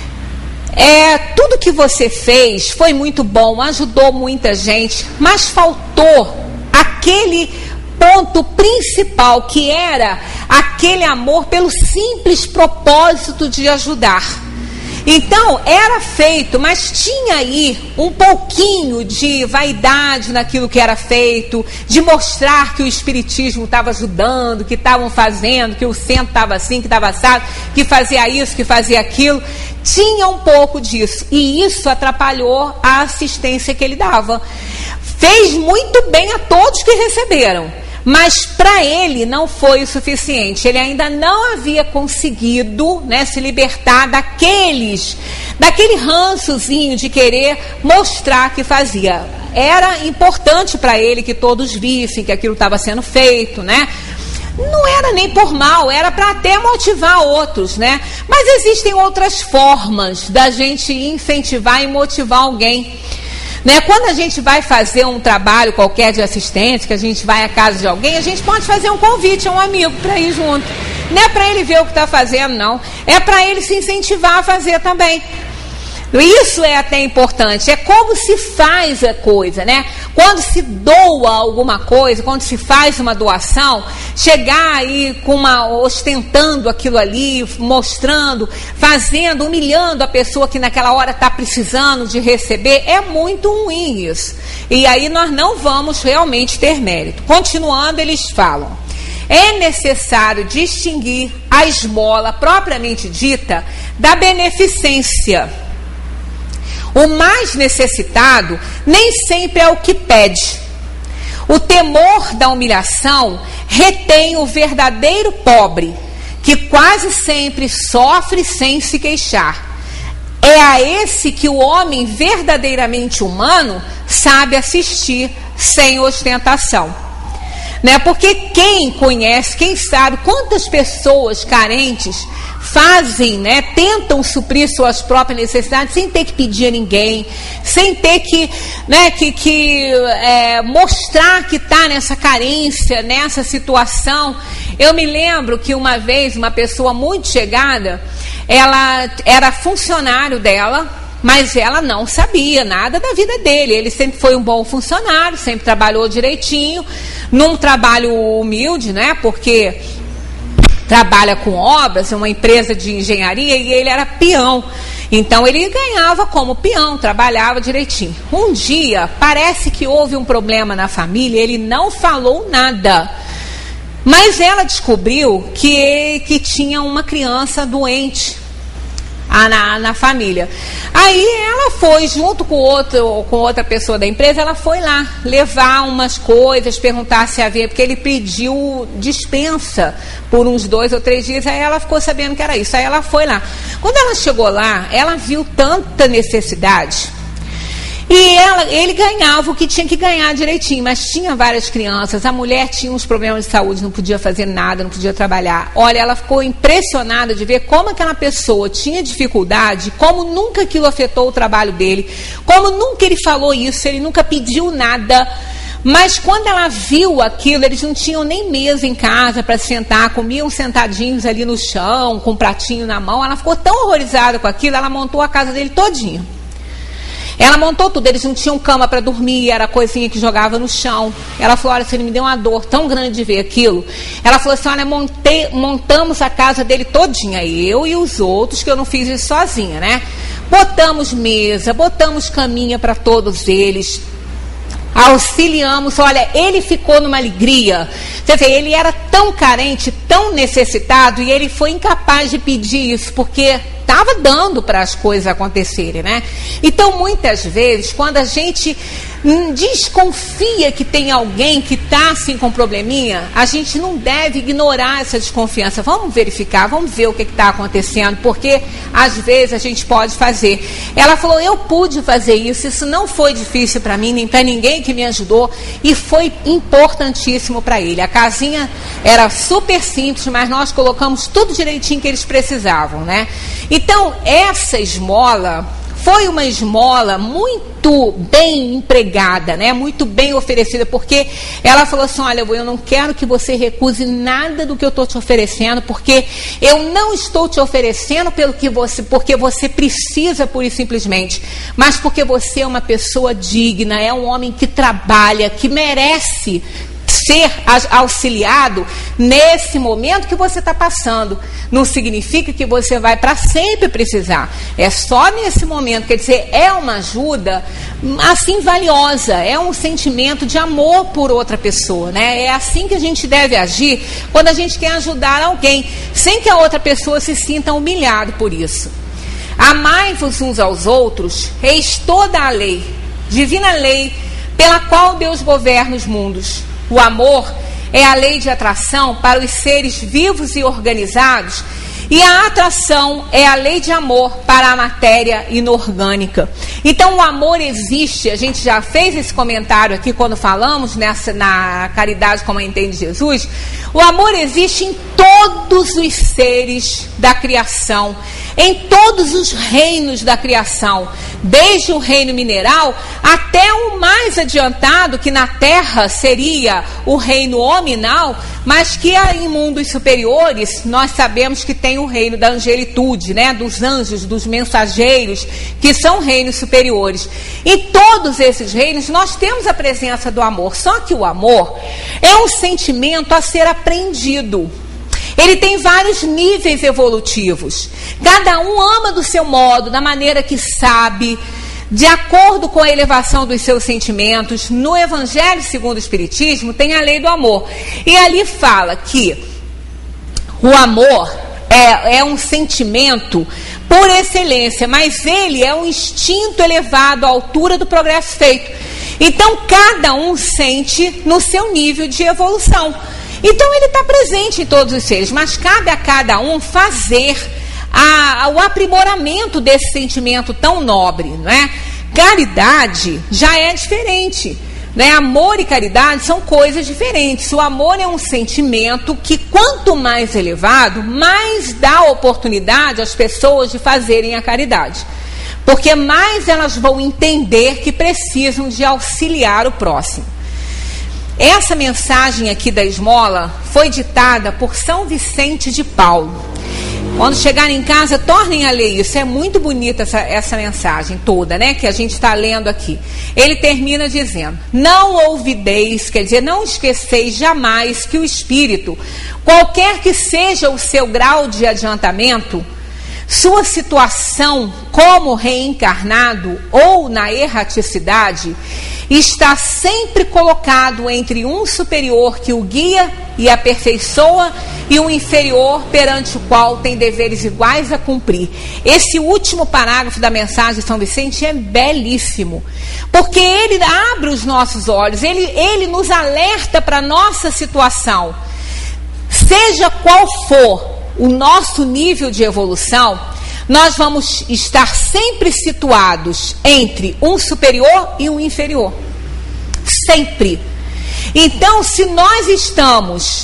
É, tudo que você fez foi muito bom, ajudou muita gente, mas faltou aquele ponto principal, que era aquele amor pelo simples propósito de ajudar. Então, era feito, mas tinha aí um pouquinho de vaidade naquilo que era feito, de mostrar que o espiritismo estava ajudando, que estavam fazendo, que o centro estava assim, que estava assado, que fazia isso, que fazia aquilo. Tinha um pouco disso, e isso atrapalhou a assistência que ele dava. Fez muito bem a todos que receberam, mas para ele não foi o suficiente. Ele ainda não havia conseguido, né, se libertar daqueles, daquele rançozinho de querer mostrar que fazia. Era importante para ele que todos vissem que aquilo estava sendo feito, né? Não era nem por mal, era para até motivar outros, né? Mas existem outras formas da gente incentivar e motivar alguém. Né? Quando a gente vai fazer um trabalho qualquer de assistência, que a gente vai à casa de alguém, a gente pode fazer um convite a um amigo para ir junto. Não é para ele ver o que está fazendo, não. É para ele se incentivar a fazer também. Isso é até importante, é como se faz a coisa, né? Quando se doa alguma coisa, quando se faz uma doação, chegar aí com uma, ostentando aquilo ali, mostrando, fazendo, humilhando a pessoa que naquela hora está precisando de receber, é muito ruim isso. E aí nós não vamos realmente ter mérito. Continuando, eles falam: é necessário distinguir a esmola propriamente dita da beneficência. O mais necessitado nem sempre é o que pede. O temor da humilhação retém o verdadeiro pobre, que quase sempre sofre sem se queixar. É a esse que o homem verdadeiramente humano sabe assistir sem ostentação. Né? Porque quem conhece, quem sabe quantas pessoas carentes fazem, né, tentam suprir suas próprias necessidades sem ter que pedir a ninguém, sem ter que, né, que, que é, mostrar que está nessa carência, nessa situação. Eu me lembro que uma vez uma pessoa muito chegada, ela era funcionário dela, mas ela não sabia nada da vida dele. Ele sempre foi um bom funcionário, sempre trabalhou direitinho, num trabalho humilde, né, porque trabalha com obras, é uma empresa de engenharia, e ele era peão. Então ele ganhava como peão, trabalhava direitinho. Um dia, parece que houve um problema na família, ele não falou nada. Mas ela descobriu que, que tinha uma criança doente na, na família. Aí ela foi, junto com, outro, com outra pessoa da empresa, ela foi lá levar umas coisas, perguntar se havia, porque ele pediu dispensa por uns dois ou três dias, aí ela ficou sabendo que era isso. Aí ela foi lá. Quando ela chegou lá, ela viu tanta necessidade. E ela, ele ganhava o que tinha que ganhar direitinho, mas tinha várias crianças, a mulher tinha uns problemas de saúde, não podia fazer nada, não podia trabalhar. Olha, ela ficou impressionada de ver como aquela pessoa tinha dificuldade, como nunca aquilo afetou o trabalho dele, como nunca ele falou isso, ele nunca pediu nada. Mas quando ela viu aquilo, eles não tinham nem mesa em casa para sentar, comiam sentadinhos ali no chão, com um pratinho na mão. Ela ficou tão horrorizada com aquilo, ela montou a casa dele todinha. Ela montou tudo, eles não tinham cama para dormir, era coisinha que jogava no chão. Ela falou: olha, ele me deu uma dor tão grande de ver aquilo. Ela falou assim: olha, montei, montamos a casa dele todinha, eu e os outros, que eu não fiz isso sozinha, né? Botamos mesa, botamos caminha para todos eles, auxiliamos. Olha, ele ficou numa alegria. Você vê, ele era tão carente, tão necessitado, e ele foi incapaz de pedir isso, porque estava dando para as coisas acontecerem, né? Então, muitas vezes, quando a gente desconfia que tem alguém que está assim com probleminha, a gente não deve ignorar essa desconfiança. Vamos verificar, vamos ver o que está acontecendo, porque às vezes a gente pode fazer. Ela falou: eu pude fazer isso, isso não foi difícil para mim, nem para ninguém que me ajudou, e foi importantíssimo para ele. A casinha era super simples, mas nós colocamos tudo direitinho que eles precisavam, né? Então, essa esmola foi uma esmola muito bem empregada, né? Muito bem oferecida, porque ela falou assim: olha, eu não quero que você recuse nada do que eu estou te oferecendo, porque eu não estou te oferecendo pelo que você, porque você precisa pura e simplesmente, mas porque você é uma pessoa digna, é um homem que trabalha, que merece ser auxiliado nesse momento que você está passando. Não significa que você vai para sempre precisar. É só nesse momento. Quer dizer, é uma ajuda assim valiosa. É um sentimento de amor por outra pessoa, né? É assim que a gente deve agir quando a gente quer ajudar alguém, sem que a outra pessoa se sinta humilhada por isso. Amai-vos uns aos outros, eis toda a lei, divina lei, pela qual Deus governa os mundos. O amor é a lei de atração para os seres vivos e organizados, E a atração é a lei de amor para a matéria inorgânica. Então o amor existe, a gente já fez esse comentário aqui quando falamos nessa, na caridade como a entende Jesus. O amor existe em todos os seres da criação, em todos os reinos da criação, desde o reino mineral até o mais adiantado, que na Terra seria o reino hominal, mas que em mundos superiores nós sabemos que tem o reino da angelitude, né, dos anjos, dos mensageiros, que são reinos superiores. Em todos esses reinos nós temos a presença do amor, só que o amor é um sentimento a ser aprendido. Ele tem vários níveis evolutivos. Cada um ama do seu modo, da maneira que sabe, de acordo com a elevação dos seus sentimentos. No Evangelho segundo o Espiritismo tem a lei do amor. E ali fala que o amor é, é um sentimento por excelência, mas ele é um instinto elevado à altura do progresso feito. Então cada um sente no seu nível de evolução. Então ele está presente em todos os seres, mas cabe a cada um fazer a, a, o aprimoramento desse sentimento tão nobre, não é? Caridade já é diferente, né? Amor e caridade são coisas diferentes. O amor é um sentimento que, quanto mais elevado, mais dá oportunidade às pessoas de fazerem a caridade, porque mais elas vão entender que precisam de auxiliar o próximo. Essa mensagem aqui da esmola foi ditada por São Vicente de Paulo. Quando chegarem em casa, tornem a ler isso. É muito bonita essa, essa mensagem toda, né, que a gente está lendo aqui. Ele termina dizendo: não ouvideis, quer dizer, não esqueceis jamais que o espírito, qualquer que seja o seu grau de adiantamento, sua situação como reencarnado ou na erraticidade, está sempre colocado entre um superior que o guia e aperfeiçoa e um inferior perante o qual tem deveres iguais a cumprir. Esse último parágrafo da mensagem de São Vicente é belíssimo, porque ele abre os nossos olhos, ele, ele nos alerta para a nossa situação. Seja qual for o nosso nível de evolução, nós vamos estar sempre situados entre um superior e um inferior. Sempre. Então, se nós estamos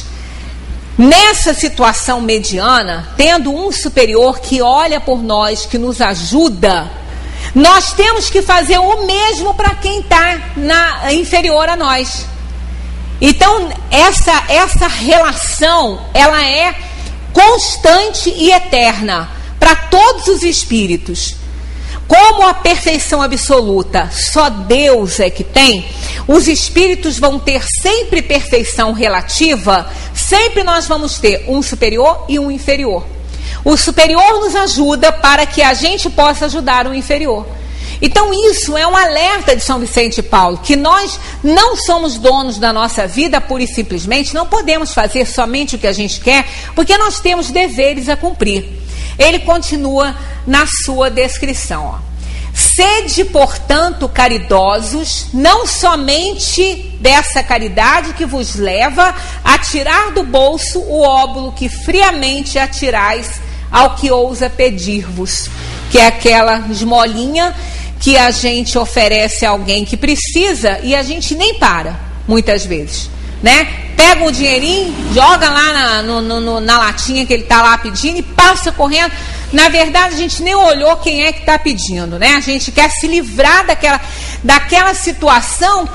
nessa situação mediana, tendo um superior que olha por nós, que nos ajuda, nós temos que fazer o mesmo para quem está na inferior a nós. Então, essa, essa relação, ela é constante e eterna para todos os espíritos. Como a perfeição absoluta só Deus é que tem, os espíritos vão ter sempre perfeição relativa, sempre nós vamos ter um superior e um inferior. O superior nos ajuda para que a gente possa ajudar o inferior. Então isso é um alerta de São Vicente de Paulo, que nós não somos donos da nossa vida pura e simplesmente, não podemos fazer somente o que a gente quer, porque nós temos deveres a cumprir. Ele continua na sua descrição, ó. Sede, portanto, caridosos, não somente dessa caridade que vos leva a tirar do bolso o óbolo que friamente atirais ao que ousa pedir-vos, que é aquela esmolinha que a gente oferece a alguém que precisa e a gente nem para, muitas vezes, né? Pega o dinheirinho, joga lá na, no, no, na latinha que ele está lá pedindo e passa correndo. Na verdade, a gente nem olhou quem é que está pedindo, né? A gente quer se livrar daquela, daquela situação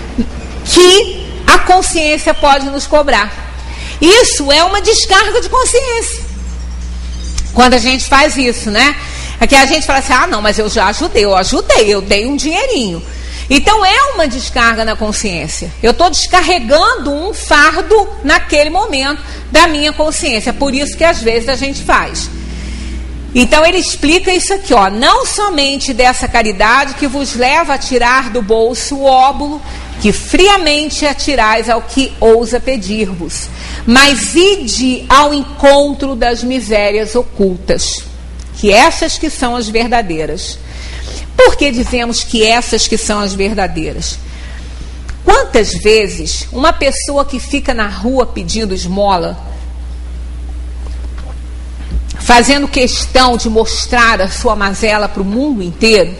que a consciência pode nos cobrar. Isso é uma descarga de consciência. Quando a gente faz isso, né? É que a gente fala assim, ah, não, mas eu já ajudei, eu ajudei, eu dei um dinheirinho. Então é uma descarga na consciência. Eu estou descarregando um fardo naquele momento da minha consciência. Por isso que às vezes a gente faz. Então ele explica isso aqui, ó. Não somente dessa caridade que vos leva a tirar do bolso o óbolo que friamente atirais ao que ousa pedir-vos, mas ide ao encontro das misérias ocultas, que essas que são as verdadeiras. Por que dizemos que essas que são as verdadeiras? Quantas vezes uma pessoa que fica na rua pedindo esmola fazendo questão de mostrar a sua mazela para o mundo inteiro,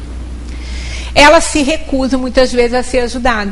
ela se recusa muitas vezes a ser ajudada.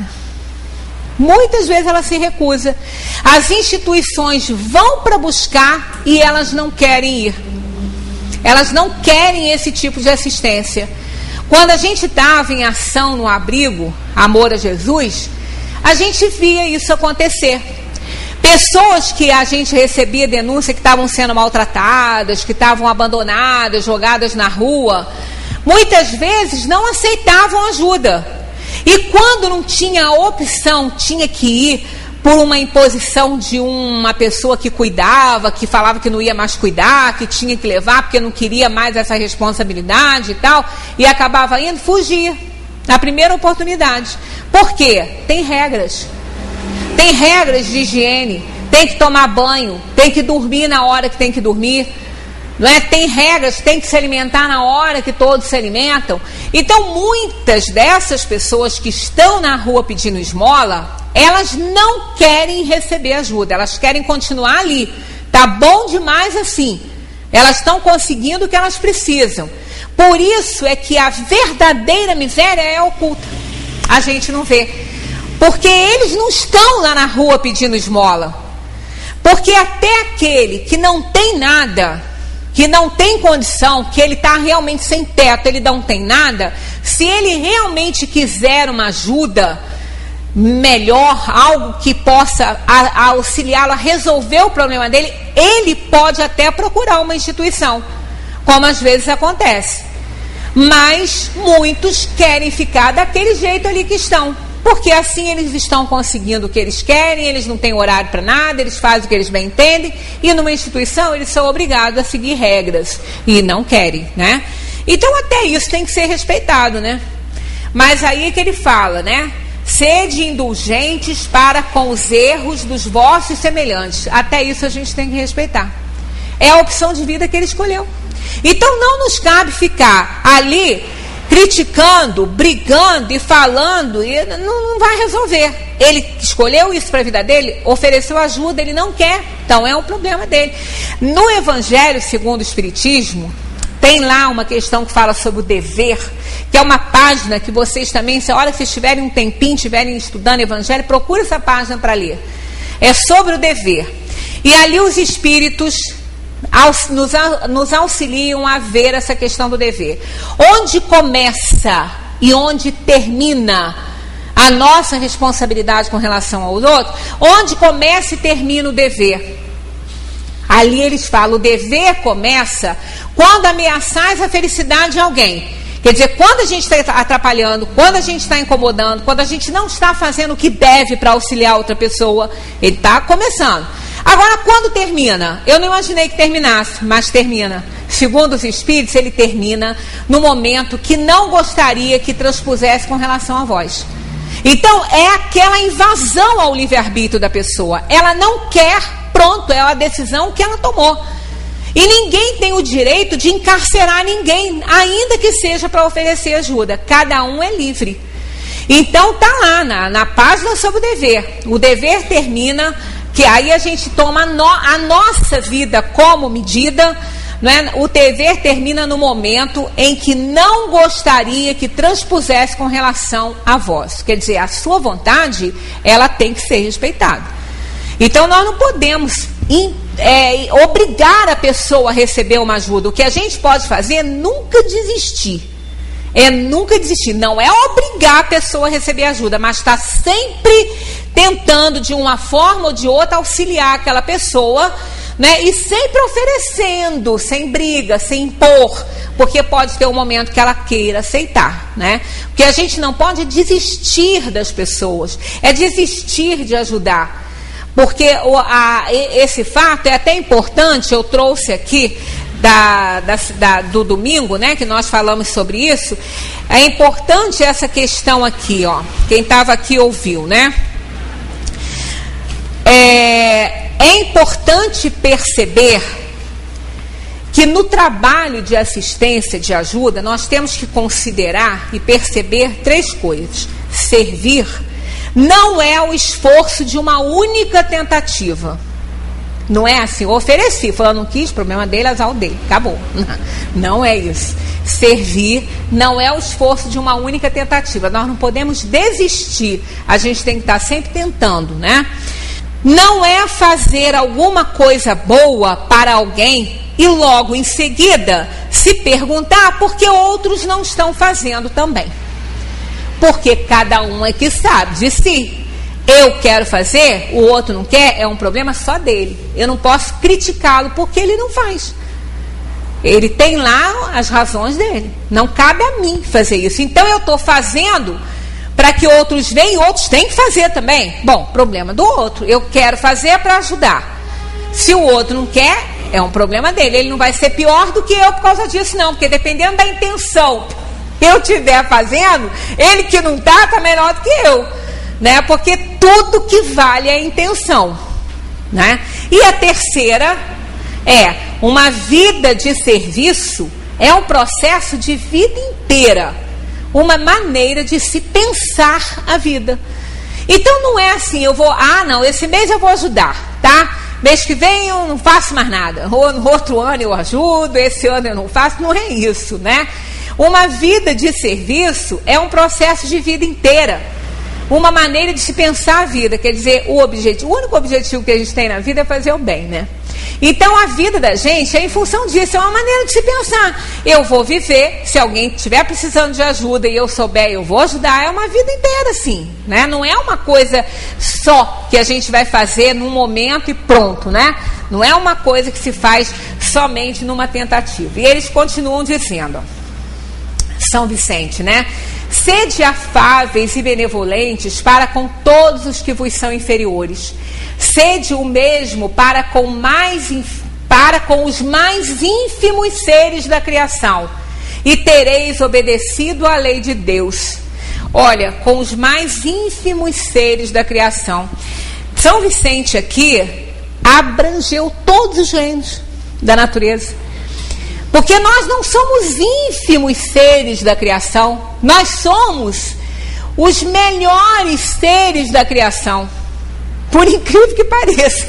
Muitas vezes ela se recusa. As instituições vão para buscar e elas não querem ir. Elas não querem esse tipo de assistência. Quando a gente estava em ação no abrigo Amor a Jesus, a gente via isso acontecer. Pessoas que a gente recebia denúncia que estavam sendo maltratadas, que estavam abandonadas, jogadas na rua, muitas vezes não aceitavam ajuda. E quando não tinha opção, tinha que ir por uma imposição de uma pessoa que cuidava, que falava que não ia mais cuidar, que tinha que levar porque não queria mais essa responsabilidade e tal, e acabava indo, fugir na primeira oportunidade. Por quê? Tem regras. Tem regras de higiene, tem que tomar banho, tem que dormir na hora que tem que dormir, não é? Tem regras, tem que se alimentar na hora que todos se alimentam. Então, muitas dessas pessoas que estão na rua pedindo esmola, elas não querem receber ajuda, elas querem continuar ali. Tá bom demais assim. Elas estão conseguindo o que elas precisam. Por isso é que a verdadeira miséria é oculta. A gente não vê. Porque eles não estão lá na rua pedindo esmola. Porque até aquele que não tem nada, que não tem condição, que ele está realmente sem teto, ele não tem nada, se ele realmente quiser uma ajuda melhor, algo que possa a, a auxiliá-lo a resolver o problema dele, ele pode até procurar uma instituição, como às vezes acontece. Mas muitos querem ficar daquele jeito ali que estão. Porque assim eles estão conseguindo o que eles querem, eles não têm horário para nada, eles fazem o que eles bem entendem, e numa instituição eles são obrigados a seguir regras, e não querem, né? Então até isso tem que ser respeitado, né? Mas aí é que ele fala, né? Sede indulgentes para com os erros dos vossos semelhantes. Até isso a gente tem que respeitar. É a opção de vida que ele escolheu. Então não nos cabe ficar ali criticando, brigando e falando, e não, não vai resolver. Ele escolheu isso para a vida dele, ofereceu ajuda, ele não quer, então é um problema dele. No Evangelho segundo o Espiritismo, tem lá uma questão que fala sobre o dever, que é uma página que vocês também, se a hora que vocês tiverem um tempinho, estiverem estudando Evangelho, procure essa página para ler. É sobre o dever. E ali os espíritos Nos, nos auxiliam a ver essa questão do dever. Onde começa e onde termina a nossa responsabilidade com relação aos outros? Onde começa e termina o dever? Ali eles falam, o dever começa quando ameaçais a felicidade de alguém. Quer dizer, quando a gente está atrapalhando, quando a gente está incomodando, quando a gente não está fazendo o que deve para auxiliar outra pessoa, ele está começando. Agora, quando termina? Eu não imaginei que terminasse, mas termina. Segundo os espíritos, ele termina no momento que não gostaria que transpusesse com relação a vós. Então, é aquela invasão ao livre-arbítrio da pessoa. Ela não quer, pronto, é a decisão que ela tomou. E ninguém tem o direito de encarcerar ninguém, ainda que seja para oferecer ajuda. Cada um é livre. Então, tá lá na, na página sobre o dever. O dever termina, que aí a gente toma no, a nossa vida como medida, né? O dever termina no momento em que não gostaria que transpusesse com relação a vós. Quer dizer, a sua vontade, ela tem que ser respeitada. Então, nós não podemos in, é, obrigar a pessoa a receber uma ajuda. O que a gente pode fazer é nunca desistir. É nunca desistir. Não é obrigar a pessoa a receber ajuda, mas está sempre tentando, de uma forma ou de outra, auxiliar aquela pessoa, né? E sempre oferecendo, sem briga, sem impor, porque pode ter um momento que ela queira aceitar, né? O que a gente não pode é desistir das pessoas, é desistir de ajudar. Porque o, a, esse fato é até importante, eu trouxe aqui da, da, da, do domingo, né, que nós falamos sobre isso. É importante essa questão aqui, ó. Quem estava aqui ouviu, né? É, é importante perceber que no trabalho de assistência, de ajuda, nós temos que considerar e perceber três coisas. Servir não é o esforço de uma única tentativa. Não é assim, eu ofereci, falando não quis, problema dele, azar o dele, acabou. Não é isso. Servir não é o esforço de uma única tentativa. Nós não podemos desistir. A gente tem que estar sempre tentando, né? Não é fazer alguma coisa boa para alguém e logo em seguida se perguntar por que outros não estão fazendo também. Porque cada um é que sabe de si. Eu quero fazer, o outro não quer, é um problema só dele. Eu não posso criticá-lo porque ele não faz. Ele tem lá as razões dele. Não cabe a mim fazer isso. Então eu estou fazendo para que outros venham, outros têm que fazer também. Bom, problema do outro. Eu quero fazer para ajudar. Se o outro não quer, é um problema dele. Ele não vai ser pior do que eu por causa disso, não. Porque dependendo da intenção que eu estiver fazendo, ele que não está, está melhor do que eu. Né? Porque tudo que vale é a intenção. Né? E a terceira é uma vida de serviço, é um processo de vida inteira. Uma maneira de se pensar a vida. Então não é assim, eu vou, ah não, esse mês eu vou ajudar, tá? Mês que vem eu não faço mais nada. Ou no outro ano eu ajudo, esse ano eu não faço. Não é isso, né? Uma vida de serviço é um processo de vida inteira. Uma maneira de se pensar a vida. Quer dizer, o objetivo, o único objetivo que a gente tem na vida é fazer o bem, né? Então a vida da gente é em função disso, é uma maneira de se pensar. Eu vou viver, se alguém estiver precisando de ajuda e eu souber, eu vou ajudar, é uma vida inteira assim, né? Não é uma coisa só que a gente vai fazer num momento e pronto, né? Não é uma coisa que se faz somente numa tentativa. E eles continuam dizendo, São Vicente, né? Sede afáveis e benevolentes para com todos os que vos são inferiores. Sede o mesmo para com, mais, para com os mais ínfimos seres da criação, e tereis obedecido à lei de Deus. Olha, com os mais ínfimos seres da criação. São Vicente aqui abrangeu todos os reinos da natureza. Porque nós não somos ínfimos seres da criação, nós somos os melhores seres da criação. Por incrível que pareça.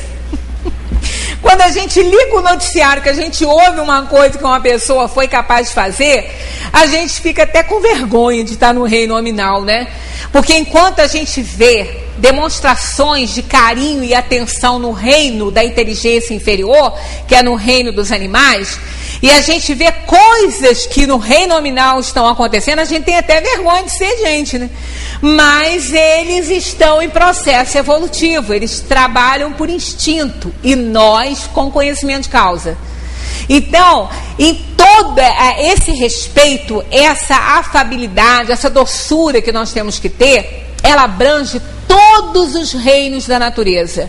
Quando a gente liga o noticiário, que a gente ouve uma coisa que uma pessoa foi capaz de fazer, a gente fica até com vergonha de estar no reino nominal, né? Porque enquanto a gente vê demonstrações de carinho e atenção no reino da inteligência inferior, que é no reino dos animais, e a gente vê coisas que no reino nominal estão acontecendo, a gente tem até vergonha de ser gente, né? Mas eles estão em processo evolutivo, eles trabalham por instinto, e nós com conhecimento de causa. Então, em todo esse respeito, essa afabilidade, essa doçura que nós temos que ter, ela abrange todos os reinos da natureza.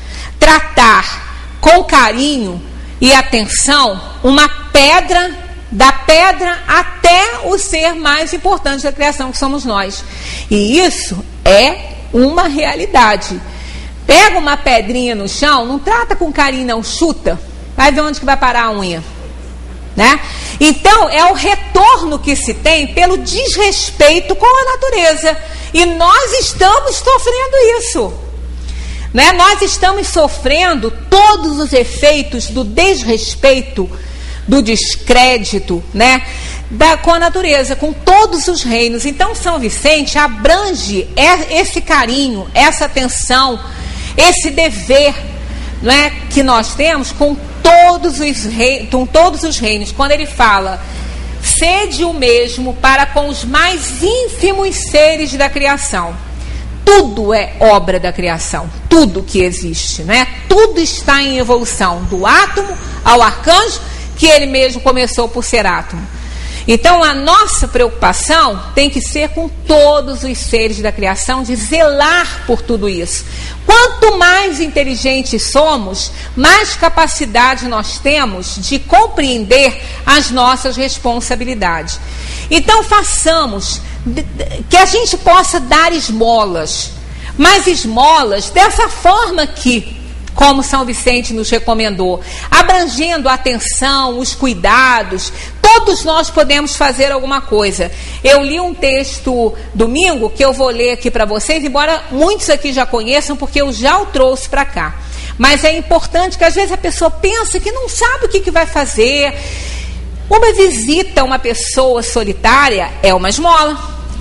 Tratar com carinho e atenção uma pedra, da pedra até o ser mais importante da criação, que somos nós. E isso é uma realidade. Pega uma pedrinha no chão, não trata com carinho, não, chuta. Vai ver onde que vai parar a unha, né? Então, é o retorno que se tem pelo desrespeito com a natureza. E nós estamos sofrendo isso, né? Nós estamos sofrendo todos os efeitos do desrespeito, do descrédito, né? Da, com a natureza, com todos os reinos. Então, São Vicente abrange esse carinho, essa atenção, esse dever, não é, que nós temos com todos os reinos, com todos os reinos. Quando ele fala, sede o mesmo para com os mais ínfimos seres da criação. Tudo é obra da criação, tudo que existe, né? Tudo está em evolução, do átomo ao arcanjo, que ele mesmo começou por ser átomo. Então a nossa preocupação tem que ser com todos os seres da criação, de zelar por tudo isso. Quanto mais inteligentes somos, mais capacidade nós temos de compreender as nossas responsabilidades. Então façamos que a gente possa dar esmolas, mas esmolas dessa forma que, como São Vicente nos recomendou, abrangendo a atenção, os cuidados, Todos nós podemos fazer alguma coisa. Eu li um texto domingo que eu vou ler aqui para vocês, embora muitos aqui já conheçam, porque eu já o trouxe para cá. Mas é importante que às vezes a pessoa pensa que não sabe o que, que vai fazer. Uma visita a uma pessoa solitária é uma esmola,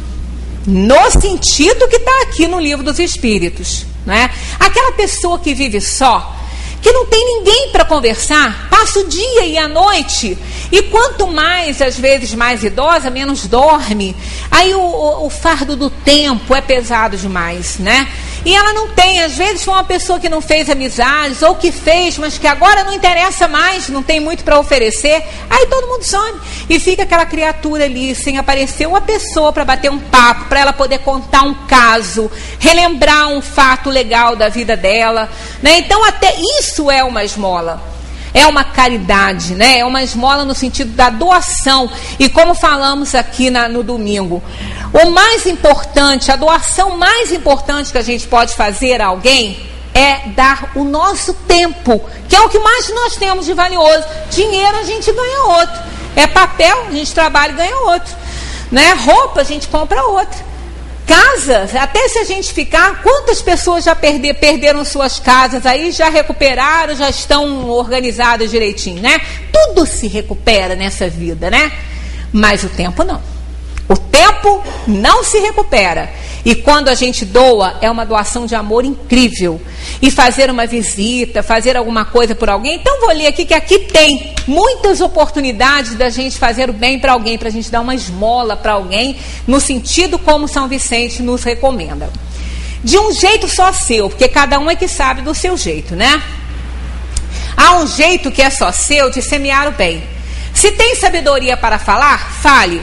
no sentido que está aqui no Livro dos Espíritos, né? Aquela pessoa que vive só, que não tem ninguém para conversar, passa o dia e a noite, e quanto mais, às vezes, mais idosa, menos dorme. Aí o, o, o fardo do tempo é pesado demais, né? E ela não tem, às vezes foi uma pessoa que não fez amizades, ou que fez, mas que agora não interessa mais, não tem muito para oferecer. Aí todo mundo some, e fica aquela criatura ali, sem aparecer uma pessoa para bater um papo, para ela poder contar um caso, relembrar um fato legal da vida dela, né? Então até isso é uma esmola. É uma caridade, né? É uma esmola no sentido da doação. E como falamos aqui na, no domingo, o mais importante, a doação mais importante que a gente pode fazer a alguém é dar o nosso tempo, que é o que mais nós temos de valioso. Dinheiro a gente ganha outro. É papel, a gente trabalha e ganha outro, né? Roupa a gente compra outra. Casas, até se a gente ficar, quantas pessoas já perder, perderam suas casas aí, já recuperaram, já estão organizadas direitinho, né? Tudo se recupera nessa vida, né? Mas o tempo não. O tempo não se recupera. E quando a gente doa, é uma doação de amor incrível. E fazer uma visita, fazer alguma coisa por alguém. Então vou ler aqui que aqui tem muitas oportunidades da gente fazer o bem para alguém, para a gente dar uma esmola para alguém, no sentido como São Vicente nos recomenda. De um jeito só seu, porque cada um é que sabe do seu jeito, né? Há um jeito que é só seu de semear o bem. Se tem sabedoria para falar, fale.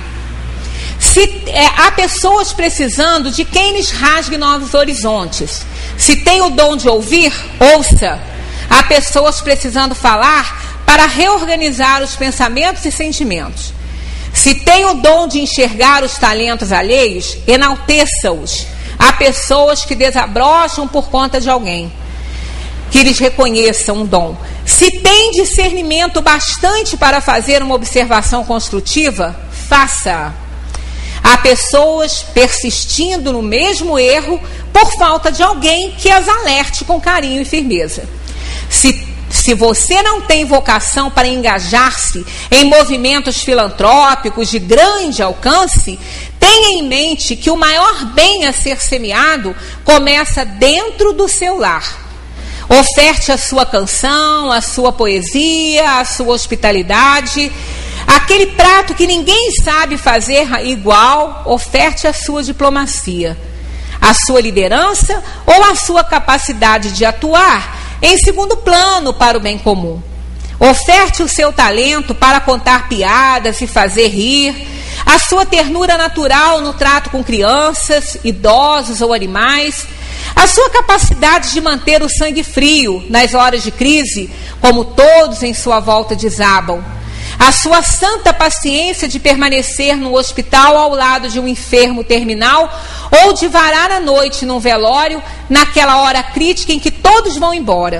Se é, há pessoas precisando de quem lhes rasgue novos horizontes. Se tem o dom de ouvir, ouça. Há pessoas precisando falar para reorganizar os pensamentos e sentimentos. Se tem o dom de enxergar os talentos alheios, enalteça-os. Há pessoas que desabrocham por conta de alguém que lhes reconheça um dom. Se tem discernimento bastante para fazer uma observação construtiva, faça. Há pessoas persistindo no mesmo erro por falta de alguém que as alerte com carinho e firmeza. Se, se você não tem vocação para engajar-se em movimentos filantrópicos de grande alcance, tenha em mente que o maior bem a ser semeado começa dentro do seu lar. Oferte a sua canção, a sua poesia, a sua hospitalidade. Aquele prato que ninguém sabe fazer igual, oferte a sua diplomacia, a sua liderança ou a sua capacidade de atuar em segundo plano para o bem comum. Oferte o seu talento para contar piadas e fazer rir, a sua ternura natural no trato com crianças, idosos ou animais, a sua capacidade de manter o sangue frio nas horas de crise, como todos em sua volta desabam. A sua santa paciência de permanecer no hospital ao lado de um enfermo terminal ou de varar a noite num velório naquela hora crítica em que todos vão embora.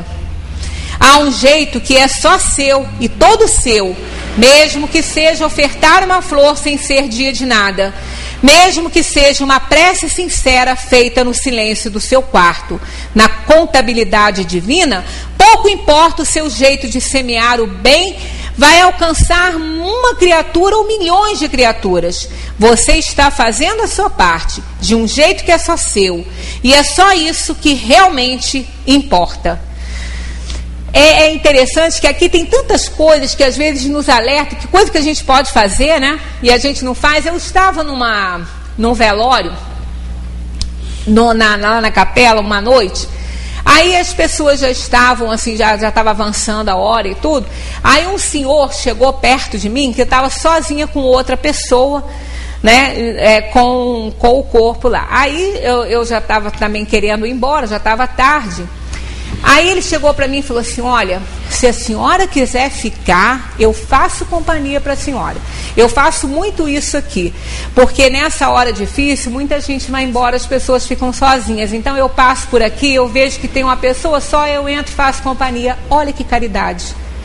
Há um jeito que é só seu e todo seu, mesmo que seja ofertar uma flor sem ser dia de nada, mesmo que seja uma prece sincera feita no silêncio do seu quarto. Na contabilidade divina, pouco importa o seu jeito de semear o bem, vai alcançar uma criatura ou milhões de criaturas. Você está fazendo a sua parte, de um jeito que é só seu. E é só isso que realmente importa. É, é interessante que aqui tem tantas coisas que às vezes nos alertam, que coisa que a gente pode fazer, né? E a gente não faz. Eu estava numa, num velório, no, na, lá na capela, uma noite. Aí as pessoas já estavam, assim, já já estava avançando a hora e tudo. Aí um senhor chegou perto de mim, que eu estava sozinha com outra pessoa, né, é, com, com o corpo lá. Aí eu, eu já estava também querendo ir embora, já estava tarde. Aí ele chegou para mim e falou assim: olha, se a senhora quiser ficar, eu faço companhia para a senhora. Eu faço muito isso aqui, porque nessa hora difícil, muita gente vai embora, as pessoas ficam sozinhas. Então eu passo por aqui, eu vejo que tem uma pessoa só, eu entro e faço companhia. Olha que caridade.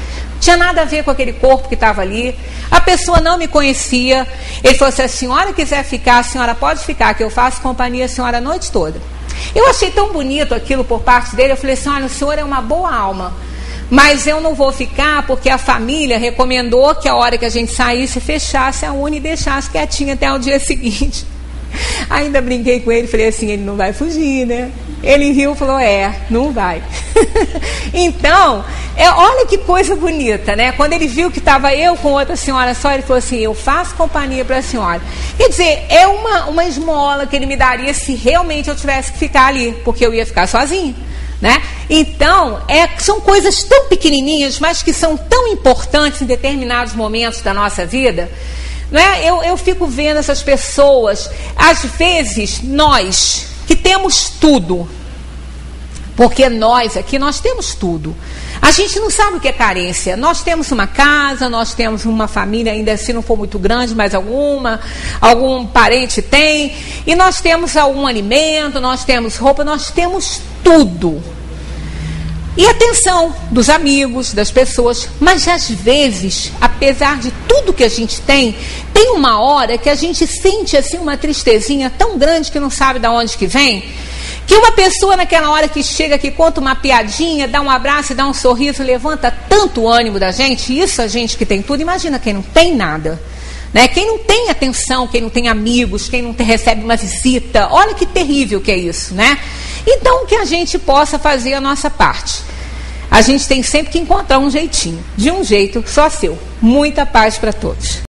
tinha nada a ver com aquele corpo que estava ali. A pessoa não me conhecia. Ele falou: se a senhora quiser ficar, a senhora pode ficar, que eu faço companhia à senhora a noite toda. Eu achei tão bonito aquilo por parte dele. Eu falei assim: olha, o senhor é uma boa alma, mas eu não vou ficar porque a família recomendou que a hora que a gente saísse, fechasse a urna e deixasse quietinha até o dia seguinte. Ainda brinquei com ele, falei assim: ele não vai fugir, né? Ele riu e falou: é, não vai. Então, é, olha que coisa bonita, né? Quando ele viu que estava eu com outra senhora só, ele falou assim: eu faço companhia para a senhora. Quer dizer, é uma, uma esmola que ele me daria se realmente eu tivesse que ficar ali, porque eu ia ficar sozinha, né? Então, é, são coisas tão pequenininhas, mas que são tão importantes em determinados momentos da nossa vida. Né? Eu, eu fico vendo essas pessoas, às vezes nós que temos tudo, porque nós aqui nós temos tudo, a gente não sabe o que é carência. Nós temos uma casa, nós temos uma família, ainda assim não for muito grande, mas alguma, algum parente tem, e nós temos algum alimento, nós temos roupa, nós temos tudo. E atenção dos amigos, das pessoas, mas às vezes, apesar de tudo que a gente tem, tem uma hora que a gente sente assim uma tristezinha tão grande que não sabe de onde que vem, que uma pessoa naquela hora que chega, que conta uma piadinha, dá um abraço e dá um sorriso, levanta tanto o ânimo da gente. Isso a gente que tem tudo, imagina quem não tem nada. Né? Quem não tem atenção, quem não tem amigos, quem não te, recebe uma visita, olha que terrível que é isso, né? Então, que a gente possa fazer a nossa parte. A gente tem sempre que encontrar um jeitinho, de um jeito só seu. Muita paz para todos.